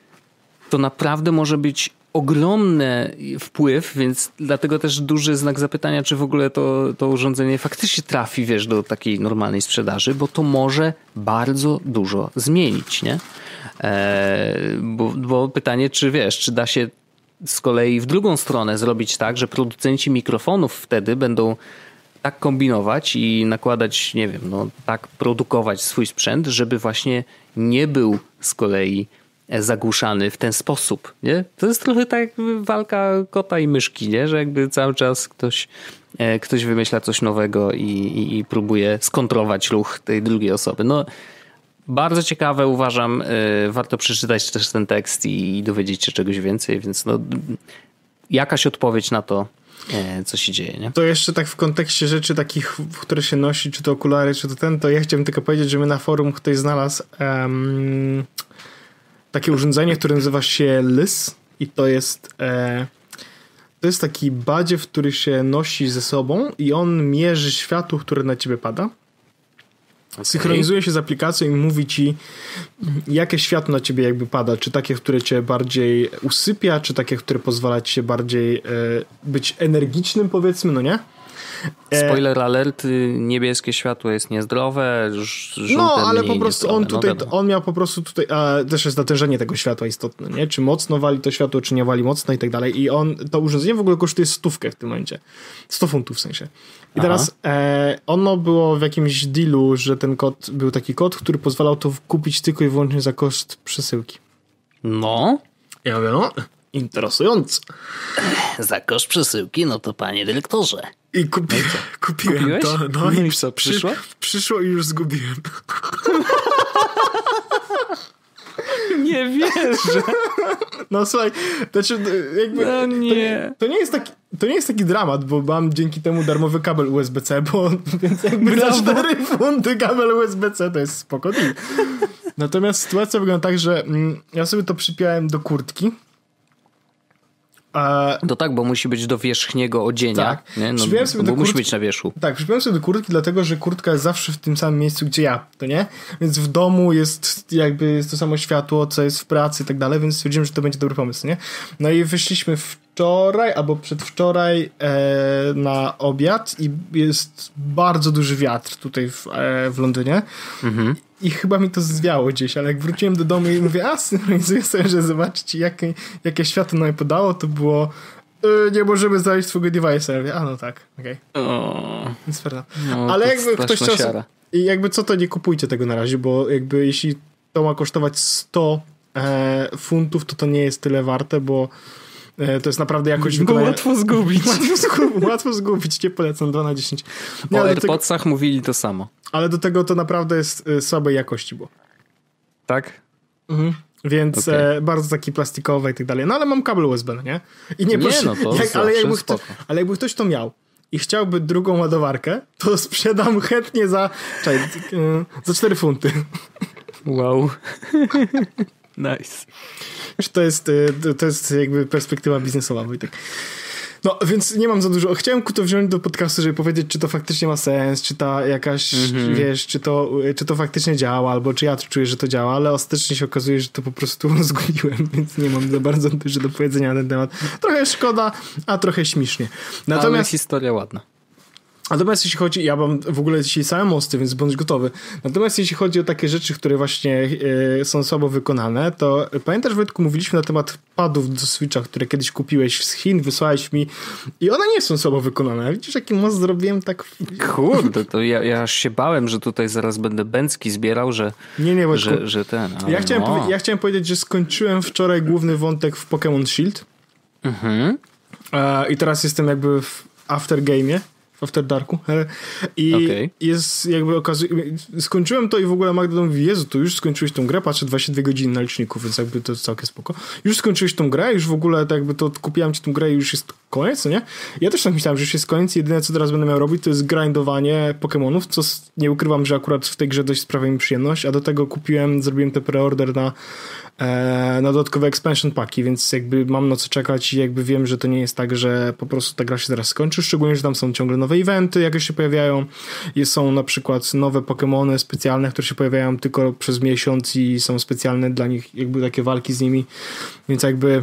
to naprawdę może być ogromny wpływ, więc dlatego też duży znak zapytania, czy w ogóle to, to urządzenie faktycznie trafi, wiesz, do takiej normalnej sprzedaży, bo to może bardzo dużo zmienić, nie? Eee, bo, bo pytanie, czy wiesz, czy da się z kolei w drugą stronę zrobić tak, że producenci mikrofonów wtedy będą tak kombinować i nakładać, nie wiem, no tak produkować swój sprzęt, żeby właśnie nie był z kolei zagłuszany w ten sposób, nie? To jest trochę tak jakby walka kota i myszki, nie? Że jakby cały czas ktoś, ktoś wymyśla coś nowego i, i, i próbuje skontrować ruch tej drugiej osoby. No bardzo ciekawe, uważam, warto przeczytać też ten tekst i dowiedzieć się czegoś więcej, więc no jakaś odpowiedź na to, co się dzieje, nie? To jeszcze tak w kontekście rzeczy takich, które się nosi, czy to okulary, czy to ten, to ja chciałbym tylko powiedzieć, że my na forum ktoś znalazł um, takie urządzenie, które nazywa się L Y S i to jest e, to jest taki badziew, który się nosi ze sobą i on mierzy światło, które na ciebie pada. Okay. Synchronizuje się z aplikacją i mówi ci, jakie światło na ciebie jakby pada, czy takie, które cię bardziej usypia, czy takie, które pozwala ci się bardziej e, być energicznym, powiedzmy, no nie? Spoiler alert, niebieskie światło jest niezdrowe, żółte no, ale mniej po prostu niezdrowe. on tutaj, no, on miał po prostu tutaj, a też jest natężenie tego światła istotne, nie? Czy mocno wali to światło, czy nie wali mocno i tak dalej. I on, to urządzenie w ogóle kosztuje stówkę w tym momencie. sto funtów w sensie. I teraz e, ono było w jakimś dealu, że ten kod, był taki kod, który pozwalał to kupić tylko i wyłącznie za koszt przesyłki. No. Ja mówię, no, interesujące. Za koszt przesyłki, no to panie dyrektorze. I kupi, kupiłem Kupiłeś? to. No, no i i co, przyszło? Przy, przyszło i już zgubiłem. Nie wierzę. No słuchaj, to znaczy jakby... No nie. To, to, nie jest taki, to nie jest taki dramat, bo mam dzięki temu darmowy kabel U S B C, bo więc jakby za cztery funty kabel U S B C to jest spoko deal. Natomiast sytuacja wygląda tak, że mm, ja sobie to przypiąłem do kurtki. A... To tak, bo musi być do wierzchniego odzienia. Tak. Nie? No, sobie bo do musi kurtki... być na wierzchu. Tak, przypiąłem sobie do kurtki, dlatego że kurtka jest zawsze w tym samym miejscu, gdzie ja, to nie? Więc w domu jest jakby jest to samo światło, co jest w pracy i tak dalej, więc stwierdziłem, że to będzie dobry pomysł, nie? No i wyszliśmy wczoraj albo przedwczoraj e, na obiad i jest bardzo duży wiatr tutaj w, e, w Londynie. Mhm. I chyba mi to zwiało gdzieś, ale jak wróciłem do domu i mówię, a synchronizuję sobie, że zobaczcie jakie, jakie światło nam podało, to było yy, nie możemy znaleźć twojego device'a. Ja mówię, a no tak, okej. Okay. Więc no, ale jakby ktoś czasem... I jakby co, to nie kupujcie tego na razie, bo jakby jeśli to ma kosztować sto e, funtów, to to nie jest tyle warte, bo e, to jest naprawdę jakoś wykonania... łatwo zgubić. łatwo, zgubić łatwo zgubić, nie polecam, dwa na dziesięć. Nie, o AirPodsach tego... mówili to samo. Ale do tego to naprawdę jest y, słabej jakości było. Tak? Mhm. Więc okay. e, bardzo taki plastikowy i tak dalej. No ale mam kabel U S B, no nie? I nie, nie proszę, no to jak, ale, jakby kto, ale jakby ktoś to miał i chciałby drugą ładowarkę, to sprzedam chętnie za czekaj, y, za cztery funty. Wow. Nice. To jest, y, to jest jakby perspektywa biznesowa, Wojtek. No, więc nie mam za dużo. Chciałem ku to wziąć do podcastu, żeby powiedzieć, czy to faktycznie ma sens, czy ta jakaś, mm-hmm. wiesz, czy to, czy to faktycznie działa, albo czy ja czuję, że to działa, ale ostatecznie się okazuje, że to po prostu zgubiłem, więc nie mam za bardzo dużo do powiedzenia na ten temat. Trochę szkoda, a trochę śmiesznie. Natomiast ale historia ładna. Natomiast jeśli chodzi, ja mam w ogóle dzisiaj same mosty, więc bądź gotowy. Natomiast jeśli chodzi o takie rzeczy, które właśnie y, są słabo wykonane, to pamiętasz, Wojtku, mówiliśmy na temat padów do Switcha, które kiedyś kupiłeś z Chin, wysłałeś mi i one nie są słabo wykonane. Widzisz, jaki most zrobiłem tak... Kurde, to ja, ja aż się bałem, że tutaj zaraz będę bęcki zbierał, że, nie, nie, Wojtku. że, że ten... Ja chciałem, no. powie- ja chciałem powiedzieć, że skończyłem wczoraj główny wątek w Pokémon Shield mhm. e, i teraz jestem jakby w aftergame'ie. After Darku. I okay. jest jakby okazuje... Skończyłem to i w ogóle Magda mówi, Jezu, to już skończyłeś tą grę, patrzę dwadzieścia dwie godziny na liczniku, więc jakby to jest całkiem spoko. Już skończyłeś tą grę, już w ogóle tak jakby to kupiłem ci tą grę i już jest koniec, no nie? Ja też tak myślałem, że już jest koniec, jedyne co teraz będę miał robić to jest grindowanie Pokemonów, co nie ukrywam, że akurat w tej grze dość sprawia mi przyjemność, a do tego kupiłem, zrobiłem te preorder na na dodatkowe expansion packi, więc jakby mam na co czekać i jakby wiem, że to nie jest tak, że po prostu ta gra się zaraz skończy, szczególnie, że tam są ciągle nowe eventy, jakieś się pojawiają i są na przykład nowe Pokemony specjalne, które się pojawiają tylko przez miesiąc i są specjalne dla nich jakby takie walki z nimi, więc jakby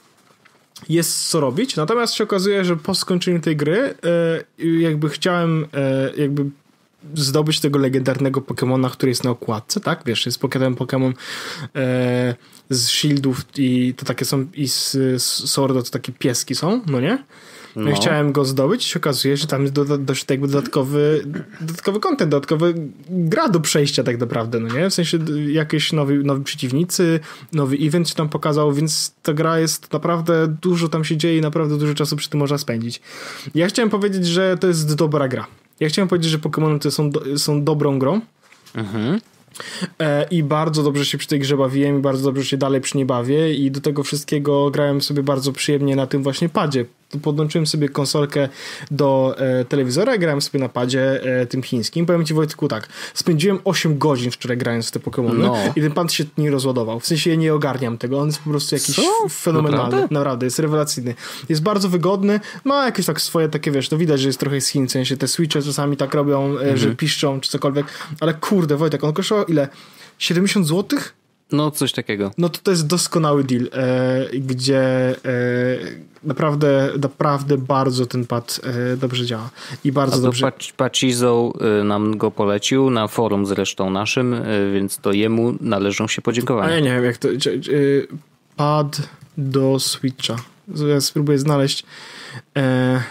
jest co robić, natomiast się okazuje, że po skończeniu tej gry jakby chciałem jakby zdobyć tego legendarnego Pokemona, który jest na okładce, tak? Wiesz, jest Pokémon Pokémon e, z Shieldów i to takie są i z, z Sworda to takie pieski są, no nie? No. Ja chciałem go zdobyć i się okazuje, że tam jest do, do, dość jakby dodatkowy dodatkowy content, dodatkowy gra do przejścia tak naprawdę, no nie? W sensie jakieś nowi, nowi przeciwnicy, nowy event się tam pokazał, więc ta gra jest naprawdę, dużo tam się dzieje i naprawdę dużo czasu przy tym można spędzić. Ja chciałem powiedzieć, że to jest dobra gra. Ja chciałem powiedzieć, że Pokémony to są, do, są dobrą grą. Mhm. E, I bardzo dobrze się przy tej grze bawiłem i bardzo dobrze się dalej przy niej bawię i do tego wszystkiego grałem sobie bardzo przyjemnie na tym właśnie padzie. Podłączyłem sobie konsolkę do e, telewizora i grałem sobie na padzie e, tym chińskim. Powiem ci, Wojtku, tak, spędziłem osiem godzin wczoraj grając w te Pokémony no. i ten pad się nie rozładował. W sensie ja nie ogarniam tego. On jest po prostu jakiś Co? fenomenalny. Naprawdę? Naprawdę, jest rewelacyjny. Jest bardzo wygodny. Ma jakieś tak swoje takie, wiesz, to widać, że jest trochę z Chin. W sensie te switche czasami tak robią, mhm. że piszczą czy cokolwiek. Ale kurde, Wojtek, on kosztował ile? siedemdziesiąt złotych? No, coś takiego. No to to jest doskonały deal, e, gdzie e, naprawdę, naprawdę bardzo ten pad e, dobrze działa. I bardzo A to dobrze. Pacizo nam go polecił, na forum zresztą naszym, więc to jemu należą się podziękowania. A ja nie wiem, jak to... Czy, czy, pad do Switcha. Ja spróbuję znaleźć... E,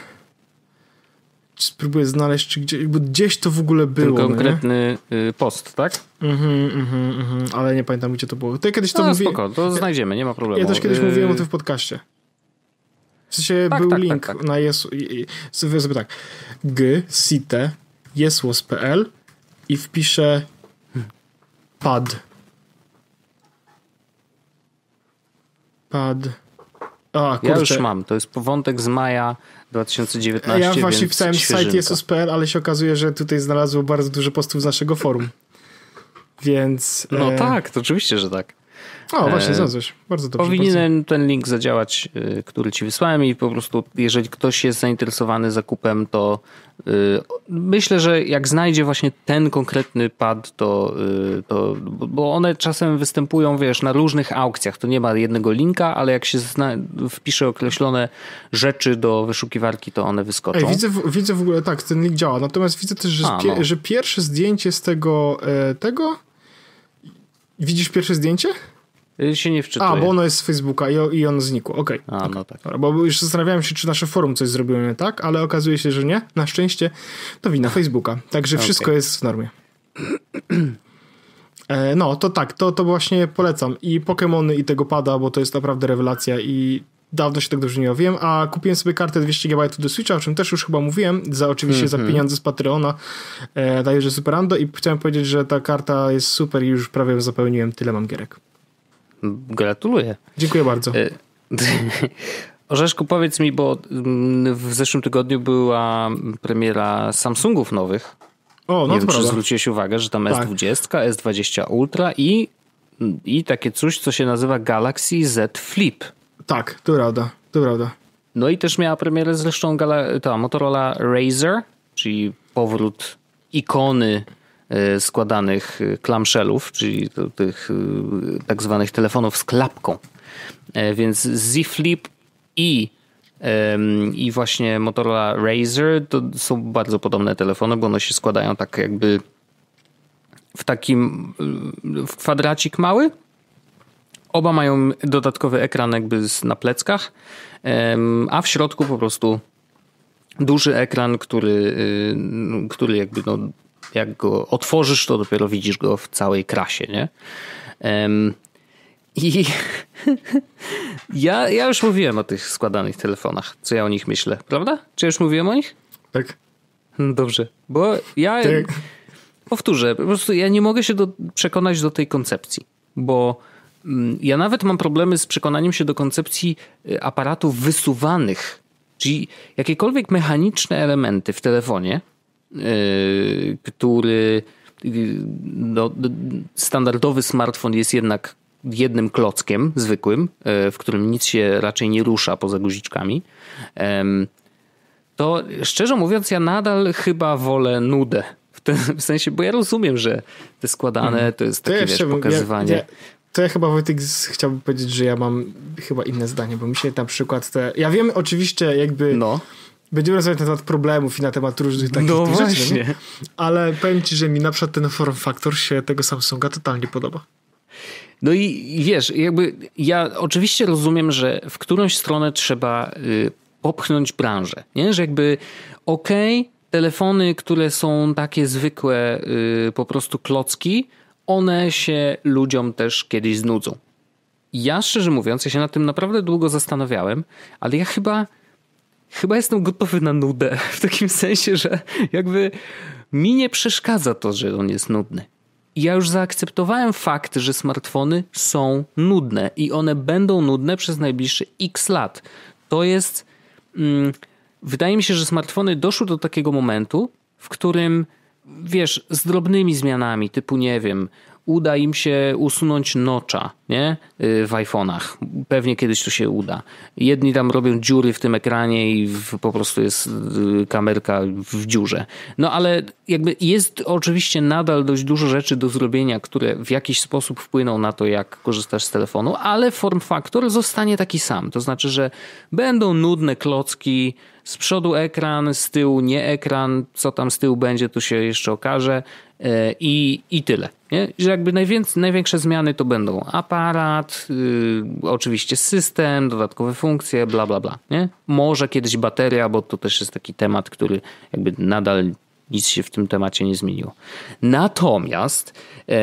spróbuję znaleźć, czy gdzie, bo gdzieś to w ogóle było. Ten konkretny nie? post, tak? Mhm, mhm, mhm, ale nie pamiętam, gdzie to było. To ja kiedyś to no, mówiłem. spoko, to znajdziemy, nie ma problemu. Ja też kiedyś y... mówiłem o tym w podcaście. W sensie tak, był tak, link tak, tak. na Jesu... Sobie sobie tak. G, site, jesłos kropka p l i wpiszę pad. Pad. A, ja już mam, to jest wątek z maja dwa tysiące dziewiętnastego. Ja właśnie wpisałem site Jesus.pl, ale się okazuje, że tutaj znalazło bardzo dużo postów z naszego forum. Więc... No e... tak, to oczywiście, że tak. O, właśnie, znalazłeś. Bardzo dobrze. Powinien bardzo. ten link zadziałać, który ci wysłałem i po prostu jeżeli ktoś jest zainteresowany zakupem, to yy, myślę, że jak znajdzie właśnie ten konkretny pad, to, yy, to bo one czasem występują, wiesz, na różnych aukcjach. To nie ma jednego linka, ale jak się zna, wpisze określone rzeczy do wyszukiwarki, to one wyskoczą. Ej, widzę, widzę w ogóle, tak, ten link działa. Natomiast widzę też, że, A, no. pie, że pierwsze zdjęcie z tego, e, tego... Widzisz pierwsze zdjęcie? Się nie wczytuję. A, bo ono jest z Facebooka i, i ono znikło. Okej. Okay. A, okay. no tak. Dobra, bo już zastanawiałem się, czy nasze forum coś zrobiło nie tak, ale okazuje się, że nie. Na szczęście to wina Facebooka. Także okay. Wszystko jest w normie. e, no, to tak, to, to właśnie polecam. I Pokemony i tego pada, bo to jest naprawdę rewelacja i dawno się tak dobrze nie wiem. A kupiłem sobie kartę dwieście gigabajtów do Switcha, o czym też już chyba mówiłem, za oczywiście mm-hmm. za pieniądze z Patreona. E, daję, że Superando i chciałem powiedzieć, że ta karta jest super i już prawie zapełniłem, tyle mam gierek. Gratuluję. Dziękuję bardzo. Orzeszku, powiedz mi, bo w zeszłym tygodniu była premiera Samsungów nowych. O, no nie wiem, prawda. czy zwróciłeś uwagę, że tam tak. S dwadzieścia, S dwadzieścia Ultra i, i takie coś, co się nazywa Galaxy Z Flip. Tak, to prawda, to prawda. No i też miała premierę zresztą Gala- ta Motorola Razr, czyli powrót ikony składanych clamshellów, czyli tych tak zwanych telefonów z klapką. Więc Z Flip i, i właśnie Motorola Razr to są bardzo podobne telefony, bo one się składają tak jakby w takim w kwadracik mały. Oba mają dodatkowy ekran jakby na pleckach, a w środku po prostu duży ekran, który, który jakby no jak go otworzysz, to dopiero widzisz go w całej krasie, nie? Um, I ja, ja już mówiłem o tych składanych telefonach, co ja o nich myślę, prawda? Czy ja już mówiłem o nich? Tak. Dobrze, bo ja tak. powtórzę, po prostu ja nie mogę się do, przekonać do tej koncepcji, bo mm, ja nawet mam problemy z przekonaniem się do koncepcji aparatów wysuwanych, czyli jakiekolwiek mechaniczne elementy w telefonie, Yy, który no, standardowy smartfon jest jednak jednym klockiem zwykłym, yy, w którym nic się raczej nie rusza poza guziczkami, yy, to szczerze mówiąc ja nadal chyba wolę nudę. W, ten, w sensie, bo ja rozumiem, że te składane hmm. to jest takie to ja wiesz, pokazywanie. Ja, ja, to ja chyba Wojtek chciałbym powiedzieć, że ja mam chyba inne zdanie, bo mi się na przykład te... Ja wiem oczywiście jakby... No. Będziemy rozmawiać na temat problemów i na temat różnych takich no tych właśnie. rzeczy, nie? Ale powiem ci, że mi na przykład ten form factor się tego Samsunga totalnie podoba. No i, i wiesz, jakby ja oczywiście rozumiem, że w którąś stronę trzeba y, popchnąć branżę, nie? Że jakby okej, okay, telefony, które są takie zwykłe y, po prostu klocki, one się ludziom też kiedyś znudzą. Ja szczerze mówiąc, ja się nad tym naprawdę długo zastanawiałem, ale ja chyba Chyba jestem gotowy na nudę. W takim sensie, że jakby mi nie przeszkadza to, że on jest nudny. I ja już zaakceptowałem fakt, że smartfony są nudne i one będą nudne przez najbliższe x lat. To jest... Mm, wydaje mi się, że smartfony doszły do takiego momentu, w którym wiesz, z drobnymi zmianami, typu nie wiem, uda im się usunąć notcha, nie? W iPhone'ach. Pewnie kiedyś to się uda. Jedni tam robią dziury w tym ekranie i w, po prostu jest kamerka w dziurze. No ale jakby jest oczywiście nadal dość dużo rzeczy do zrobienia, które w jakiś sposób wpłyną na to, jak korzystasz z telefonu, ale form factor zostanie taki sam. To znaczy, że będą nudne klocki, z przodu ekran, z tyłu nie ekran, co tam z tyłu będzie, to się jeszcze okaże i, i tyle. Nie? Że jakby najwięcej, największe zmiany to będą aparat, yy, oczywiście system, dodatkowe funkcje, bla bla bla. Nie? Może kiedyś bateria, bo to też jest taki temat, który jakby nadal nic się w tym temacie nie zmieniło. Natomiast e,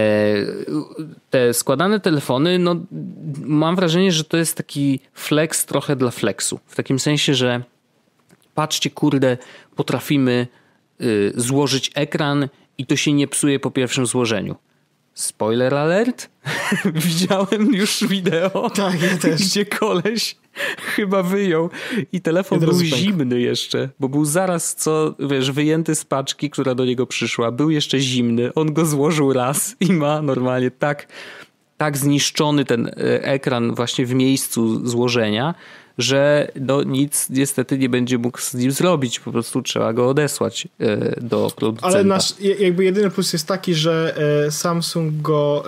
te składane telefony, no mam wrażenie, że to jest taki flex trochę dla flexu. W takim sensie, że patrzcie, kurde, potrafimy y, złożyć ekran i to się nie psuje po pierwszym złożeniu. spoiler alert, widziałem już wideo, tak, ja też. gdzie koleś chyba wyjął i telefon był zimny jeszcze, bo był zaraz co, wiesz, wyjęty z paczki, która do niego przyszła, był jeszcze zimny, on go złożył raz i ma normalnie tak, tak zniszczony ten ekran właśnie w miejscu złożenia, że no nic niestety nie będzie mógł z nim zrobić, po prostu trzeba go odesłać do producenta. Ale nasz jakby jedyny plus jest taki, że Samsung go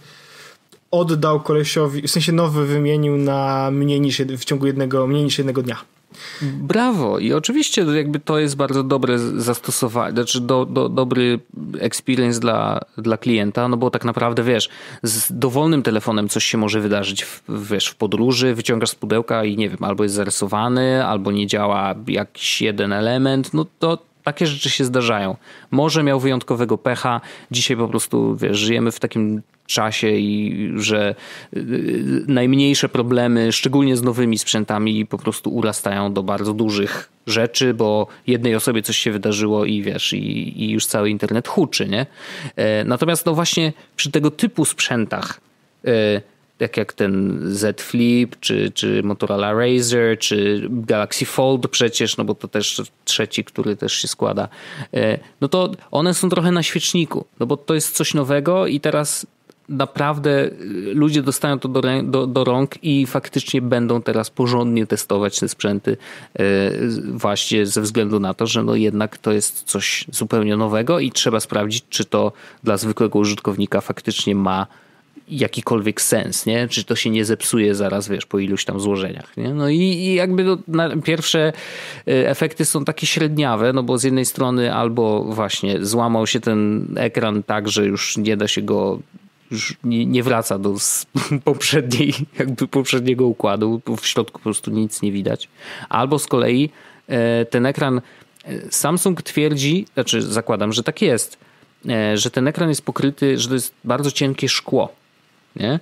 oddał kolesiowi, w sensie nowy wymienił na mniej niż w ciągu jednego, mniej niż jednego dnia. Brawo i oczywiście jakby to jest bardzo dobre zastosowanie, znaczy do, do, dobry experience dla, dla klienta, no bo tak naprawdę wiesz, z dowolnym telefonem coś się może wydarzyć w, wiesz, w podróży, wyciągasz z pudełka i nie wiem, albo jest zarysowany, albo nie działa jakiś jeden element, no to takie rzeczy się zdarzają. Może miał wyjątkowego pecha, dzisiaj po prostu wiesz, żyjemy w takim czasie i że najmniejsze problemy, szczególnie z nowymi sprzętami, po prostu urastają do bardzo dużych rzeczy, bo jednej osobie coś się wydarzyło i wiesz, i, i już cały internet huczy, nie? Natomiast no właśnie przy tego typu sprzętach, tak jak ten Z Flip, czy, czy Motorola Razr, czy Galaxy Fold przecież, no bo to też trzeci, który też się składa, no to one są trochę na świeczniku, no bo to jest coś nowego i teraz naprawdę ludzie dostają to do, do, do rąk i faktycznie będą teraz porządnie testować te sprzęty właśnie ze względu na to, że no jednak to jest coś zupełnie nowego i trzeba sprawdzić, czy to dla zwykłego użytkownika faktycznie ma jakikolwiek sens, nie? Czy to się nie zepsuje zaraz, wiesz, po iluś tam złożeniach, nie? No i, i jakby no, na, pierwsze efekty są takie średniawe, no bo z jednej strony albo właśnie złamał się ten ekran tak, że już nie da się go, już nie, nie wraca do poprzedniej, jakby poprzedniego układu, bo w środku po prostu nic nie widać. Albo z kolei ten ekran, Samsung twierdzi, znaczy zakładam, że tak jest, że ten ekran jest pokryty, że to jest bardzo cienkie szkło. Nie?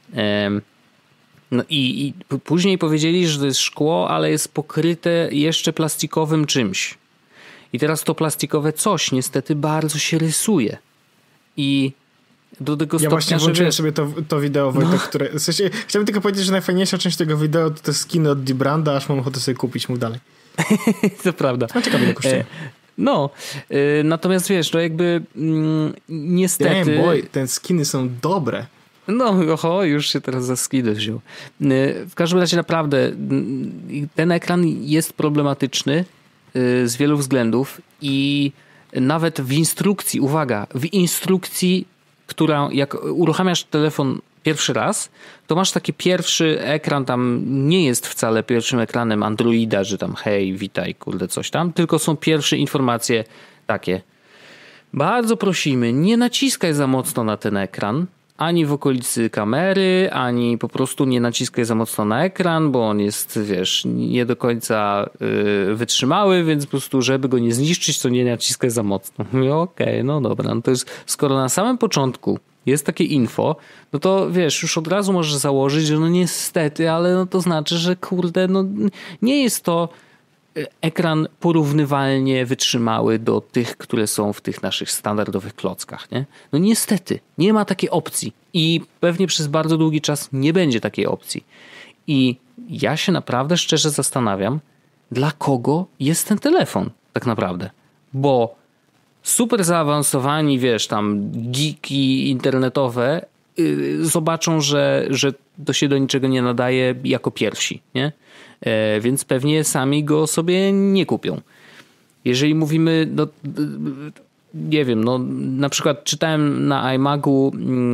No i, i później powiedzieli, że to jest szkło, ale jest pokryte jeszcze plastikowym czymś. I teraz to plastikowe coś niestety bardzo się rysuje. I do tego ja stopnia, właśnie włączyłem że... sobie to, to wideo, Wojtek, no. które... W sensie, chciałbym tylko powiedzieć, że najfajniejsza część tego wideo to te skiny od Dibranda, aż mam ochotę sobie kupić mu dalej. To prawda. No ciekawe, ile kosztuje. No, yy, natomiast wiesz, no jakby mm, niestety... Damn boy, te skiny są dobre. No, oho, już się teraz za skiny wziął. Yy, w każdym razie naprawdę yy, ten ekran jest problematyczny yy, z wielu względów i nawet w instrukcji, uwaga, w instrukcji, która jak uruchamiasz telefon pierwszy raz, to masz taki pierwszy ekran, tam nie jest wcale pierwszym ekranem Androida, że tam hej, witaj, kurde, coś tam, tylko są pierwsze informacje takie. Bardzo prosimy, nie naciskaj za mocno na ten ekran, ani w okolicy kamery, ani po prostu nie naciskaj za mocno na ekran, bo on jest, wiesz, nie do końca yy, wytrzymały, więc po prostu, żeby go nie zniszczyć, to nie naciskaj za mocno. Okej, okay, no dobra, no to jest, skoro na samym początku jest takie info, no to wiesz, już od razu możesz założyć, że no niestety, ale no to znaczy, że kurde, no nie jest to ekran porównywalnie wytrzymały do tych, które są w tych naszych standardowych klockach, nie? No niestety, nie ma takiej opcji i pewnie przez bardzo długi czas nie będzie takiej opcji. I ja się naprawdę szczerze zastanawiam, dla kogo jest ten telefon tak naprawdę, bo super zaawansowani, wiesz, tam geeki internetowe yy, zobaczą, że, że to się do niczego nie nadaje jako pierwsi, nie? E, więc pewnie sami go sobie nie kupią. Jeżeli mówimy, no, nie wiem, no, na przykład czytałem na iMagu,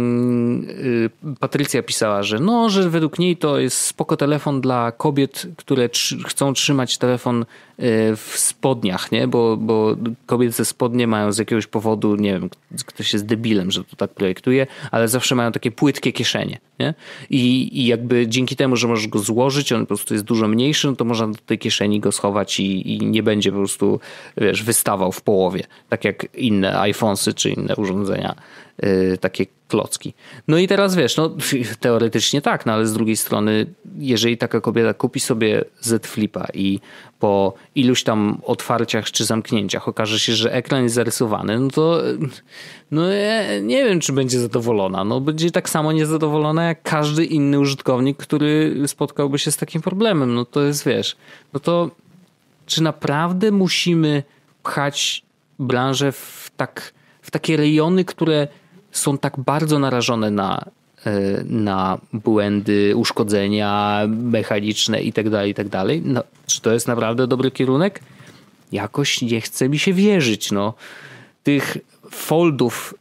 yy, Patrycja pisała, że no, że według niej to jest spoko telefon dla kobiet, które tr- chcą trzymać telefon yy, w spodniach, nie? Bo, bo kobiece spodnie mają z jakiegoś powodu, nie wiem, ktoś jest debilem, że to tak projektuje, ale zawsze mają takie płytkie kieszenie, nie? I, i jakby dzięki temu, że możesz go złożyć, on po prostu jest dużo mniejszy, no to można do tej kieszeni go schować i, i nie będzie po prostu, wiesz, wystawał w połowie. Tak jak inne iPhonesy czy inne urządzenia, yy, takie klocki. No i teraz wiesz, no teoretycznie tak, no ale z drugiej strony, jeżeli taka kobieta kupi sobie Z Flipa i po iluś tam otwarciach czy zamknięciach okaże się, że ekran jest zarysowany, no to no ja nie wiem, czy będzie zadowolona. No będzie tak samo niezadowolona jak każdy inny użytkownik, który spotkałby się z takim problemem. No to jest, wiesz, no to czy naprawdę musimy pchać branżę w, tak, w takie rejony, które są tak bardzo narażone na, na błędy, uszkodzenia mechaniczne i tak dalej, i tak dalej. No, czy to jest naprawdę dobry kierunek? Jakoś nie chce mi się wierzyć. No. Tych foldów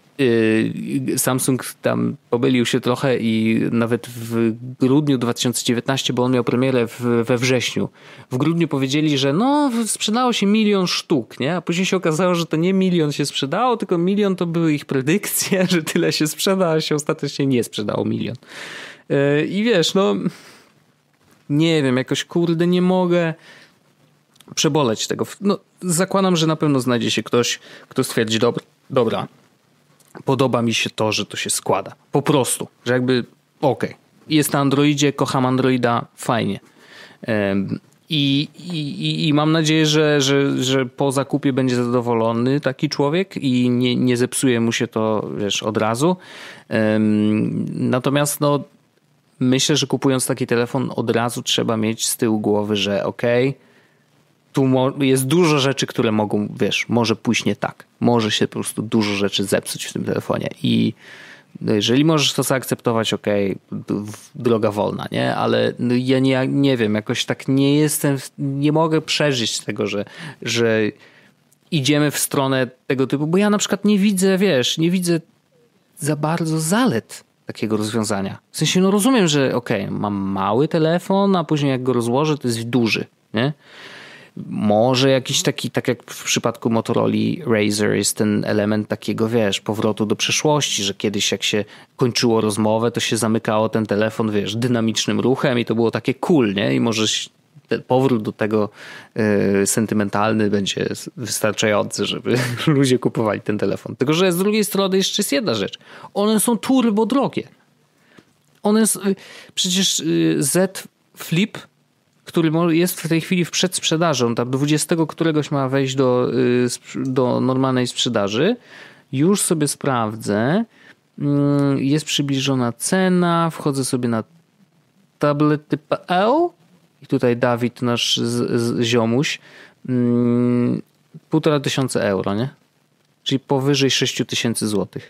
yy, Samsung tam pomylił się trochę i nawet w grudniu dwa tysiące dziewiętnastego, bo on miał premierę w, we wrześniu. W grudniu powiedzieli, że no sprzedało się milion sztuk, nie? A później się okazało, że to nie milion się sprzedało, tylko milion to były ich predykcje, że tyle się sprzeda, a się ostatecznie nie sprzedało milion. Yy, I wiesz, no nie wiem, jakoś kurde nie mogę przeboleć tego. No, zakładam, że na pewno znajdzie się ktoś, kto stwierdzi, dobra, dobra, podoba mi się to, że to się składa. Po prostu, że jakby okej. Okay. Jest na Androidzie, kocham Androida, fajnie. Um, i, i, I mam nadzieję, że, że, że po zakupie będzie zadowolony taki człowiek i nie, nie zepsuje mu się to, wiesz, od razu. Um, natomiast no myślę, że kupując taki telefon od razu trzeba mieć z tyłu głowy, że okej, okay, tu jest dużo rzeczy, które mogą, wiesz, może pójść nie tak. Może się po prostu dużo rzeczy zepsuć w tym telefonie i jeżeli możesz to zaakceptować, okej, okay, droga wolna, nie? Ale ja nie, nie wiem, jakoś tak nie jestem, nie mogę przeżyć tego, że, że idziemy w stronę tego typu, bo ja na przykład nie widzę, wiesz, nie widzę za bardzo zalet takiego rozwiązania. W sensie, no rozumiem, że okej, okay, mam mały telefon, a później jak go rozłożę, to jest duży, nie? Może jakiś taki, tak jak w przypadku Motorola Razr jest ten element takiego, wiesz, powrotu do przeszłości, że kiedyś jak się kończyło rozmowę, to się zamykało ten telefon, wiesz, dynamicznym ruchem i to było takie cool, nie? I może ten powrót do tego yy, sentymentalny będzie wystarczający, żeby ludzie kupowali ten telefon. Tylko że z drugiej strony jeszcze jest jedna rzecz. One są turbo drogie. One są, przecież yy, Z Flip, który jest w tej chwili w przedsprzedaży, on tam dwudziestego któregoś ma wejść do, do normalnej sprzedaży. Już sobie sprawdzę. Jest przybliżona cena. Wchodzę sobie na tablety kropka pe el i tutaj Dawid, nasz z, z, ziomuś, półtora tysiąca euro, nie? Czyli powyżej sześć tysięcy złotych.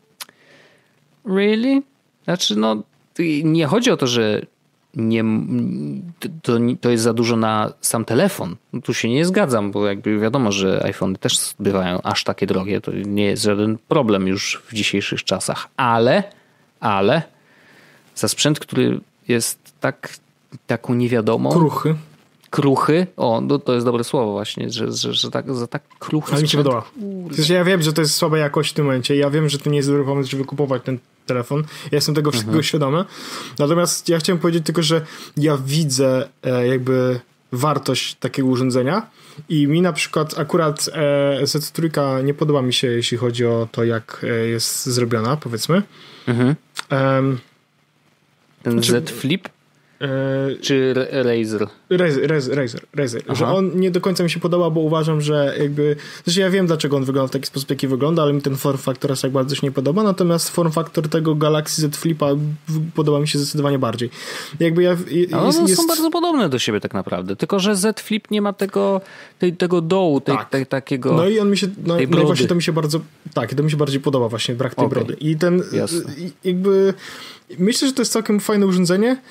Really? Znaczy, no nie chodzi o to, że nie, to, to jest za dużo na sam telefon. Tu się nie zgadzam, bo jakby wiadomo, że iPhony też bywają aż takie drogie. To nie jest żaden problem już w dzisiejszych czasach. Ale, ale za sprzęt, który jest tak, taką niewiadomą... Kruchy. Kruchy. O, no to jest dobre słowo właśnie, że, że, że tak, za tak kruchy Ale mi się sprzęt. podoba. W sensie ja wiem, że to jest słaba jakość w tym momencie. Ja wiem, że to nie jest dobry pomysł, żeby kupować ten telefon. Ja jestem tego wszystkiego mhm. świadomy. Natomiast ja chciałem powiedzieć tylko, że ja widzę e, jakby wartość takiego urządzenia i mi na przykład akurat e, Z trzy nie podoba mi się, jeśli chodzi o to, jak e, jest zrobiona, powiedzmy. Mhm. Um, ten znaczy, Z Flip? Czy Razr? Razr, Razr, Razr, Razr. Że on nie do końca mi się podoba, bo uważam, że jakby... Znaczy ja wiem, dlaczego on wygląda w taki sposób, jaki wygląda, ale mi ten form factor aż tak bardzo się nie podoba, natomiast form factor tego Galaxy Z Flipa podoba mi się zdecydowanie bardziej. Jakby ja... Jest, one są jest... bardzo podobne do siebie tak naprawdę, tylko że Z Flip nie ma tego, tej, tego dołu, tej, tak. tej, takiego... No i on mi się... No, no i właśnie to mi się bardzo... Tak, to mi się bardziej podoba właśnie, brak tej okay. brody. I ten... Jasne. Jakby... Myślę, że to jest całkiem fajne urządzenie.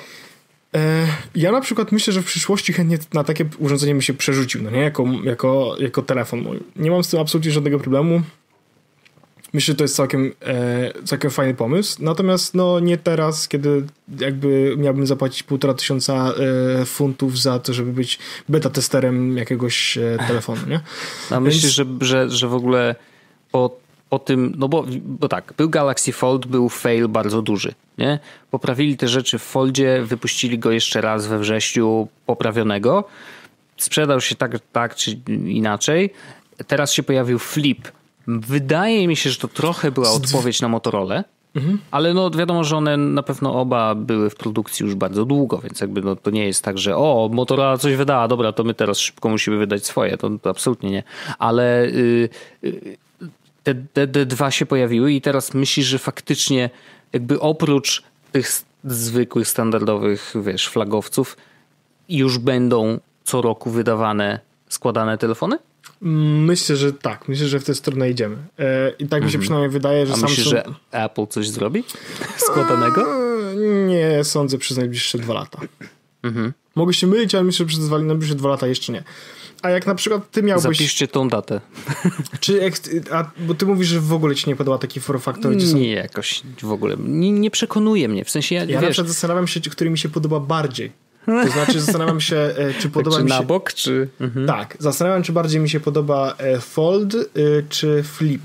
Ja na przykład myślę, że w przyszłości chętnie na takie urządzenie bym się przerzucił, no nie? Jako, jako, jako telefon mój. Nie mam z tym absolutnie żadnego problemu. Myślę, że to jest całkiem, e, całkiem fajny pomysł. Natomiast no nie teraz, kiedy jakby miałbym zapłacić półtora tysiąca e, funtów za to, żeby być beta testerem jakiegoś e, telefonu, nie? A myślisz, Więc... że, że, że w ogóle po Po tym, no bo, bo tak, był Galaxy Fold, był fail bardzo duży, nie? Poprawili te rzeczy w Foldzie, wypuścili go jeszcze raz we wrześniu poprawionego. Sprzedał się tak, tak czy inaczej. teraz się pojawił Flip. Wydaje mi się, że to trochę była odpowiedź na Motorola, mhm. ale no wiadomo, że one na pewno oba były w produkcji już bardzo długo, więc jakby no, to nie jest tak, że o, Motorola coś wydała, dobra, to my teraz szybko musimy wydać swoje. To, to absolutnie nie. Ale yy, yy, te, te, te dwa się pojawiły i teraz myślisz, że faktycznie jakby oprócz tych zwykłych, standardowych, wiesz, flagowców już będą co roku wydawane składane telefony? Myślę, że tak. Myślę, że w tę stronę idziemy. E, I tak mi się mm-hmm. przynajmniej wydaje, że A Samsung... myślisz, że Apple coś zrobi składanego? E, nie sądzę przez najbliższe dwa lata. Mm-hmm. Mogę się mylić, ale myślę, że przez najbliższe dwa lata jeszcze nie. A jak na przykład ty miałbyś... Zapiszcie tą datę. Czy jak, a, bo ty mówisz, że w ogóle ci nie podoba taki form factor? Gdzie są... Nie, jakoś w ogóle. Nie, nie przekonuje mnie. W sensie ja, ja wiesz... na przykład zastanawiam się, który mi się podoba bardziej. To znaczy zastanawiam się, czy podoba tak, czy mi się... na bok, czy... Mhm. Tak, zastanawiam, czy bardziej mi się podoba Fold, czy Flip.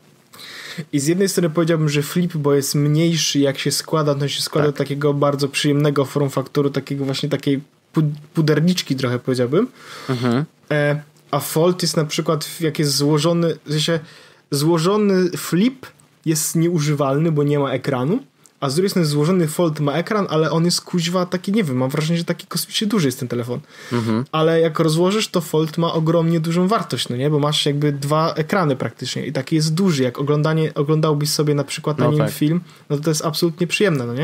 I z jednej strony powiedziałbym, że Flip, bo jest mniejszy, jak się składa, to się składa tak. do takiego bardzo przyjemnego form factoru, takiego właśnie takiej puderniczki trochę powiedziałbym. Mhm. A Fold jest na przykład, jak jest złożony, w sensie złożony Flip jest nieużywalny, bo nie ma ekranu. A z drugiej strony złożony Fold ma ekran, ale on jest kuźwa taki, nie wiem, mam wrażenie, że taki kosmicznie duży jest ten telefon. Mhm. Ale jak rozłożysz, to Fold ma ogromnie dużą wartość, no nie? Bo masz jakby dwa ekrany praktycznie i taki jest duży. Jak oglądanie, oglądałbyś sobie na przykład na no nim tak. film, no to to jest absolutnie przyjemne, no nie?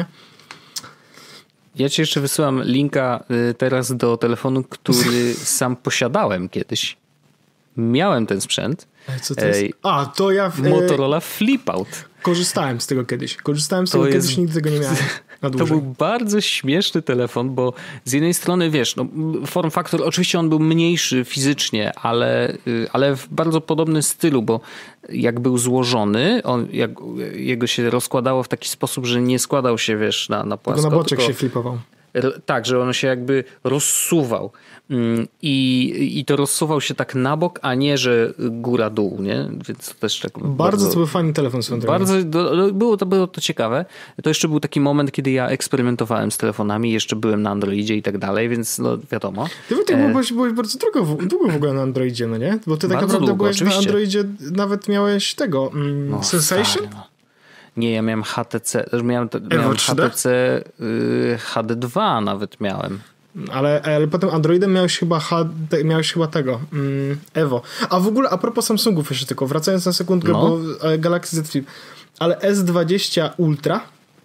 Ja ci jeszcze wysyłam linka teraz do telefonu, który sam posiadałem kiedyś. Miałem ten sprzęt. Co to jest? A, to ja... W, Motorola Flipout. Korzystałem z tego kiedyś. Korzystałem z tego to kiedyś, jest... nigdy tego nie miałem. Na to był bardzo śmieszny telefon, bo z jednej strony, wiesz, no, form factor, oczywiście on był mniejszy fizycznie, ale, ale w bardzo podobnym stylu, bo jak był złożony, on, jak, jego się rozkładało w taki sposób, że nie składał się, wiesz, na, na płasko. Tylko na boczek tylko... się flipował. Tak, że on się jakby rozsuwał i, i to rozsuwał się tak na bok, a nie, że góra-dół, nie? Więc to też tak bardzo, bardzo to był fajny telefon swoją drogą. Bardzo, do, było, to, było to ciekawe. To jeszcze był taki moment, kiedy ja eksperymentowałem z telefonami, jeszcze byłem na Androidzie i tak dalej, więc no wiadomo. Ty tak e... byłeś, byłeś bardzo długo, długo w ogóle na Androidzie, no nie? Bo ty tak naprawdę długo, byłeś oczywiście. Na Androidzie, nawet miałeś tego, mm, no, Sensation? Stary, no. Nie, ja miałem H T C, miałem, miałem H T C y, H D dwa nawet miałem. Ale, ale potem Androidem miałeś chyba, H D, miałeś chyba tego, mm, Evo. A w ogóle a propos Samsungów jeszcze tylko, wracając na sekundkę, no. bo Galaxy Z Flip, ale S dwadzieścia Ultra,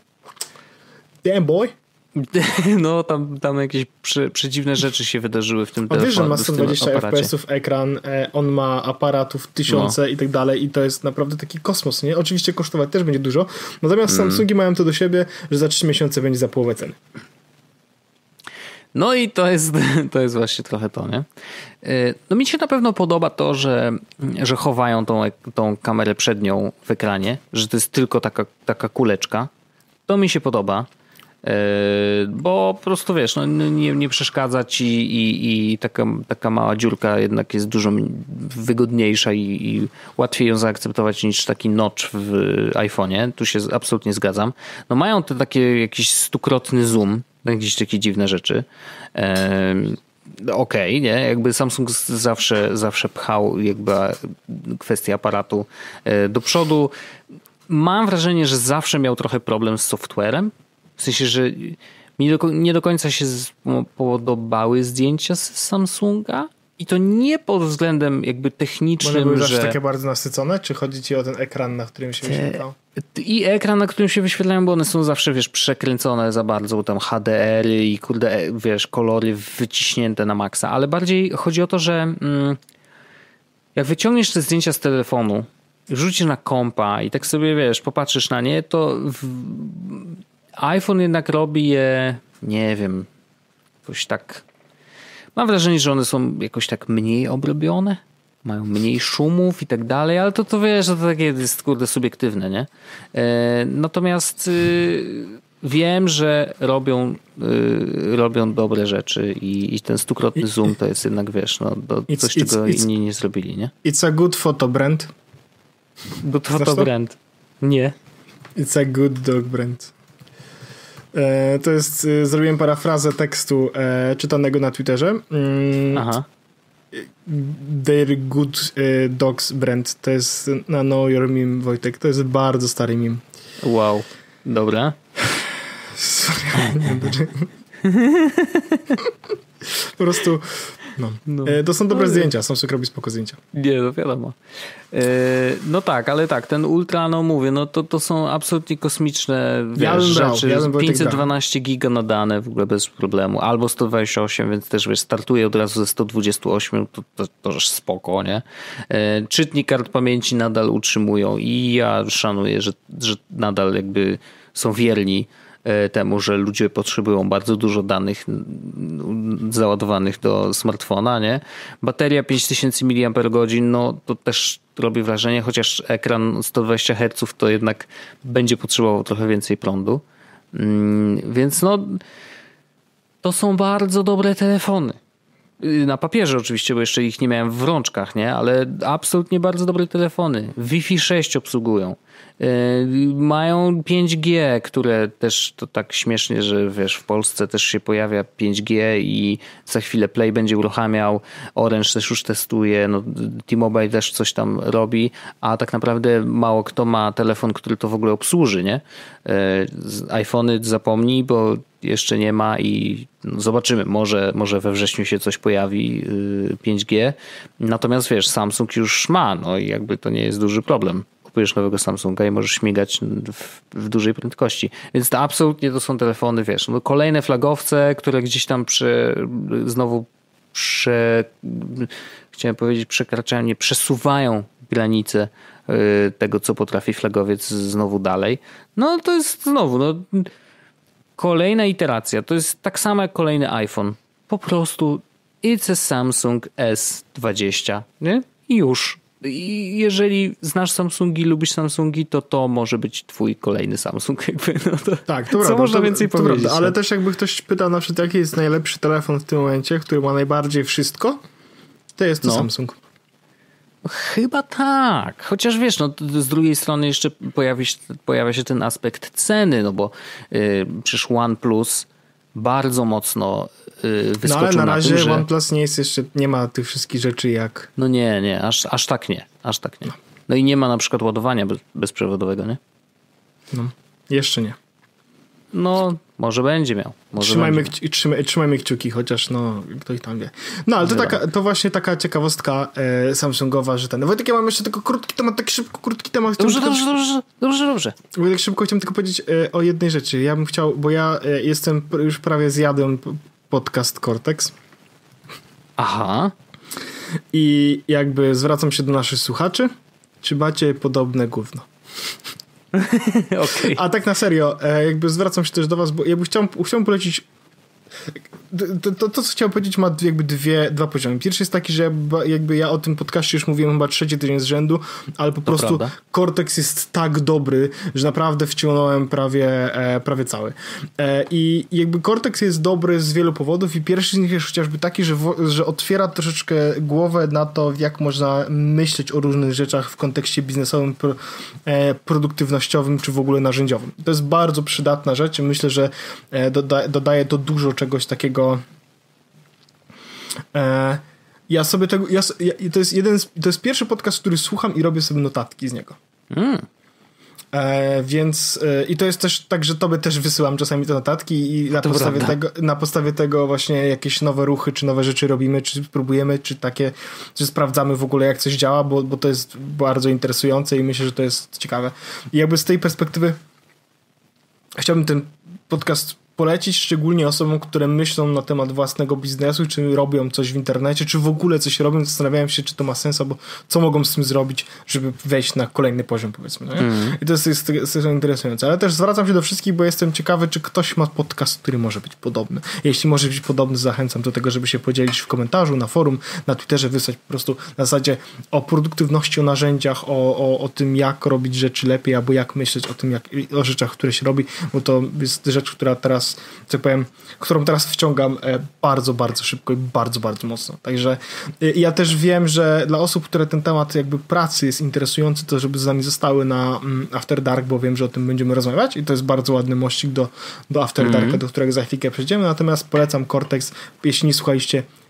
damn boy. No, tam, tam jakieś prze, przedziwne rzeczy się wydarzyły w tym telefonie. Wiesz, że ma sto dwadzieścia F P S-ów ekran, on ma aparatów tysiące no. i tak dalej i to jest naprawdę taki kosmos, nie? Oczywiście kosztować też będzie dużo, natomiast mm. Samsungi mają to do siebie, że za trzy miesiące będzie za połowę ceny. No i to jest, to jest właśnie trochę to, nie? No mi się na pewno podoba to, że, że chowają tą, tą kamerę przednią w ekranie, że to jest tylko taka, taka kuleczka. To mi się podoba. Bo po prostu wiesz, no, nie, nie przeszkadza ci i, i taka, taka mała dziurka jednak jest dużo wygodniejsza i, i łatwiej ją zaakceptować niż taki notch w iPhone'ie. Tu się absolutnie zgadzam. No mają te takie jakiś stukrotny zoom, jakieś takie dziwne rzeczy. Ehm, Okej, okay, nie? Jakby Samsung zawsze, zawsze pchał jakby kwestię aparatu do przodu. Mam wrażenie, że zawsze miał trochę problem z softwarem. W sensie, że mi do, nie do końca się z, podobały zdjęcia z Samsunga i to nie pod względem jakby technicznym, one były że... zawsze takie bardzo nasycone? Czy chodzi ci o ten ekran, na którym się wyświetlał? I ekran, na którym się wyświetlają, bo one są zawsze, wiesz, przekręcone za bardzo, tam H D R y i kurde, wiesz, kolory wyciśnięte na maksa, ale bardziej chodzi o to, że mm, jak wyciągniesz te zdjęcia z telefonu, rzucisz na kompa i tak sobie, wiesz, popatrzysz na nie, to w, iPhone jednak robi je, nie wiem, jakoś tak... Mam wrażenie, że one są jakoś tak mniej obrobione, mają mniej szumów i tak dalej, ale to, to wiesz, że to takie jest kurde subiektywne, nie? E, natomiast y, wiem, że robią, y, robią dobre rzeczy i, i ten stukrotny zoom to jest jednak, wiesz, no, do, it's, coś, czego it's, inni nie zrobili, nie? It's a good photo brand. Good photo brand. Nie. It's a good dog brand. E, to jest, e, zrobiłem parafrazę tekstu e, czytanego na Twitterze. Mm, Aha. Their Good Dogs brand. To jest na Know Your Meme, Wojtek. To jest bardzo stary meme. Wow. Dobra. Sorry, nie wiem dlaczego. Po prostu no. No. To są dobre no, zdjęcia, Samsung robi spoko zdjęcia. Nie, no wiadomo. E, no tak, ale tak, ten Ultra, no mówię, no to, to są absolutnie kosmiczne wiesz, ja rzeczy. Ja pięćset dwanaście giga na dane w ogóle bez problemu. Albo sto dwadzieścia osiem, więc też wiesz, startuje od razu ze sto dwadzieścia osiem, to, to, to już spoko, nie? E, czytnik kart pamięci nadal utrzymują i ja szanuję, że, że nadal jakby są wierni temu, że ludzie potrzebują bardzo dużo danych załadowanych do smartfona, nie? Bateria pięć tysięcy miliampergodzin, no to też robi wrażenie, chociaż ekran sto dwadzieścia herców to jednak będzie potrzebował trochę więcej prądu. Więc no to są bardzo dobre telefony. Na papierze oczywiście, bo jeszcze ich nie miałem w rączkach, nie? Ale absolutnie bardzo dobre telefony. Wi-Fi sześć obsługują. Yy, mają pięć G, które też to tak śmiesznie, że wiesz, w Polsce też się pojawia pięć G i za chwilę Play będzie uruchamiał, Orange też już testuje, no, T-Mobile też coś tam robi, a tak naprawdę mało kto ma telefon, który to w ogóle obsłuży, nie? Yy, iPhony zapomnij, bo jeszcze nie ma i no, zobaczymy, może, może we wrześniu się coś pojawi yy, pięć G, natomiast wiesz, Samsung już ma, no i jakby to nie jest duży problem. Kupujesz nowego Samsunga i możesz śmigać w, w dużej prędkości. Więc to absolutnie to są telefony, wiesz, no kolejne flagowce, które gdzieś tam prze, znowu prze, chciałem powiedzieć przekraczają, nie przesuwają granice yy, tego, co potrafi flagowiec znowu dalej. No to jest znowu, no kolejna iteracja. To jest tak samo jak kolejny iPhone. Po prostu it's a Samsung S dwadzieścia, nie? I już. I jeżeli znasz Samsungi, lubisz Samsungi, to to może być twój kolejny Samsung. Jakby, no to tak, to co prawda, można to, więcej to powiedzieć? Prawda, ale też jakby ktoś pytał na przykład, jaki jest najlepszy telefon w tym momencie, który ma najbardziej wszystko, to jest to no. Samsung. Chyba tak. Chociaż wiesz, no z drugiej strony jeszcze pojawi się, pojawia się ten aspekt ceny, no bo yy, przecież OnePlus bardzo mocno yy, wyskoczył no ale na, na razie tym, że... OnePlus nie jest jeszcze, nie ma tych wszystkich rzeczy jak... No nie, nie, aż, aż tak nie, aż tak nie. No i nie ma na przykład ładowania bez, bezprzewodowego, nie? No, jeszcze nie. No, może będzie miał. Może trzymajmy, będzie. Trzymaj, trzymajmy kciuki, chociaż no, ktoś tam wie. No, ale to, taka, to właśnie taka ciekawostka e, Samsungowa, że ten... Wojtek, ja mam jeszcze tylko krótki temat, tak szybko, krótki temat. Dobrze, tylko, dobrze, dobrze, dobrze, dobrze. Tak szybko chciałem tylko powiedzieć e, o jednej rzeczy. Ja bym chciał, bo ja e, jestem, już prawie zjadłem podcast Cortex. Aha. I jakby zwracam się do naszych słuchaczy. Czy macie podobne gówno? Okay. A tak na serio, jakby zwracam się też do was, bo jakby chciałem, chciałem polecić to, to, to, co chciałem powiedzieć, ma jakby dwie, dwa poziomy. Pierwszy jest taki, że jakby ja o tym podcaście już mówiłem chyba trzeci tydzień z rzędu, ale po to prostu prawda. Cortex jest tak dobry, że naprawdę wciągnąłem prawie, e, prawie cały. E, I jakby Cortex jest dobry z wielu powodów i pierwszy z nich jest chociażby taki, że, w, że otwiera troszeczkę głowę na to, jak można myśleć o różnych rzeczach w kontekście biznesowym, pro, e, produktywnościowym, czy w ogóle narzędziowym. To jest bardzo przydatna rzecz i myślę, że e, doda, dodaje to dużo czegoś takiego. E, ja sobie tego, ja, ja, to jest jeden, z, to jest pierwszy podcast, który słucham i robię sobie notatki z niego. Mm. E, więc e, i to jest też tak, że tobie też wysyłam czasami te notatki i na to podstawie tego, na podstawie tego właśnie jakieś nowe ruchy, czy nowe rzeczy robimy, czy spróbujemy, czy takie, czy sprawdzamy w ogóle, jak coś działa, bo, bo to jest bardzo interesujące i myślę, że to jest ciekawe. I jakby z tej perspektywy chciałbym ten podcast polecić szczególnie osobom, które myślą na temat własnego biznesu, czy robią coś w internecie, czy w ogóle coś robią, zastanawiają się, czy to ma sens, albo co mogą z tym zrobić, żeby wejść na kolejny poziom, powiedzmy. No nie? Mm. I to jest, jest, jest interesujące. Ale też zwracam się do wszystkich, bo jestem ciekawy, czy ktoś ma podcast, który może być podobny. Jeśli może być podobny, zachęcam do tego, żeby się podzielić w komentarzu, na forum, na Twitterze, wysłać po prostu na zasadzie o produktywności, o narzędziach, o, o, o tym, jak robić rzeczy lepiej, albo jak myśleć o tym, jak, o rzeczach, które się robi, bo to jest rzecz, która teraz tak powiem, którą teraz wciągam bardzo, bardzo szybko i bardzo, bardzo mocno. Także ja też wiem, że dla osób, które ten temat jakby pracy jest interesujący, to żeby z nami zostały na After Dark, bo wiem, że o tym będziemy rozmawiać i to jest bardzo ładny mościk do, do After Darka, mm-hmm. do którego za chwilkę przejdziemy, natomiast polecam Cortex. Jeśli nie słuchaliście,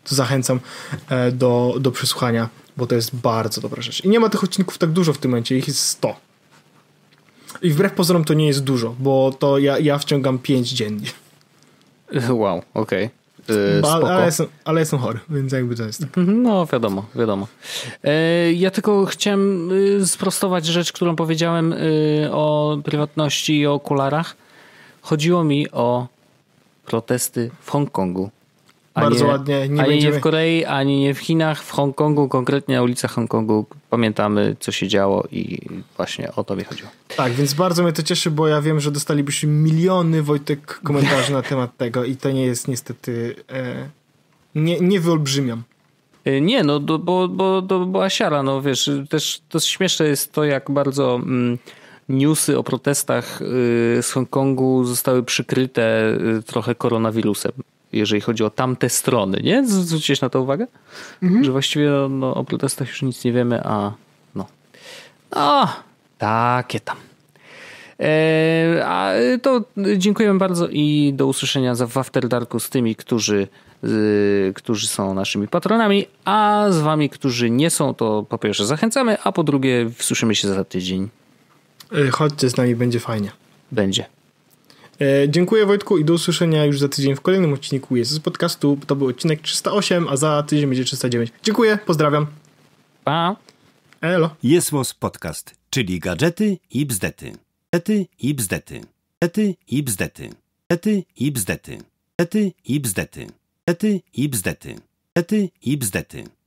to zachęcam do, do przesłuchania, bo to jest bardzo dobra rzecz. I nie ma tych odcinków tak dużo w tym momencie, ich jest sto. I wbrew pozorom to nie jest dużo, bo to ja, ja wciągam pięć dziennie. Wow, okej. Okay. Ale, ale, jestem, ale jestem chory, więc jakby to jest tak. No wiadomo, wiadomo. Ja tylko chciałem sprostować rzecz, którą powiedziałem o prywatności i o okularach. Chodziło mi o protesty w Hongkongu. Bardzo nie, ładnie. Nie ani będziemy... nie w Korei, ani nie w Chinach, w Hongkongu, konkretnie na ulicach Hongkongu. Pamiętamy, co się działo i właśnie o to mi chodziło. Tak, więc bardzo mnie to cieszy, bo ja wiem, że dostalibyśmy miliony, Wojtek, komentarzy na temat tego i to nie jest niestety... E, nie, nie wyolbrzymiam. Nie, no bo, bo, bo to była siara, no wiesz, też to śmieszne jest to, jak bardzo... Mm, newsy o protestach z Hongkongu zostały przykryte trochę koronawirusem, jeżeli chodzi o tamte strony, nie? Zwróciłeś na to uwagę? Mhm. Że właściwie no, no, o protestach już nic nie wiemy, a no. No, takie tam. E, a to dziękujemy bardzo i do usłyszenia w After Darku z tymi, którzy, y, którzy są naszymi patronami, a z wami, którzy nie są, to po pierwsze zachęcamy, a po drugie słyszymy się za tydzień. Chodźcie z nami, będzie fajnie. Będzie. E, dziękuję Wojtku i do usłyszenia już za tydzień w kolejnym odcinku jest z podcastu. To był odcinek trzysta osiem, a za tydzień będzie trzysta dziewięć. Dziękuję, pozdrawiam. Pa. Elo. Jest Podcast, czyli gadżety i bzdety. Gadżety i bzdety. Gadżety i bzdety. Gadżety i bzdety. Gadżety i bzdety. Gadżety i bzdety. Gadżety i bzdety.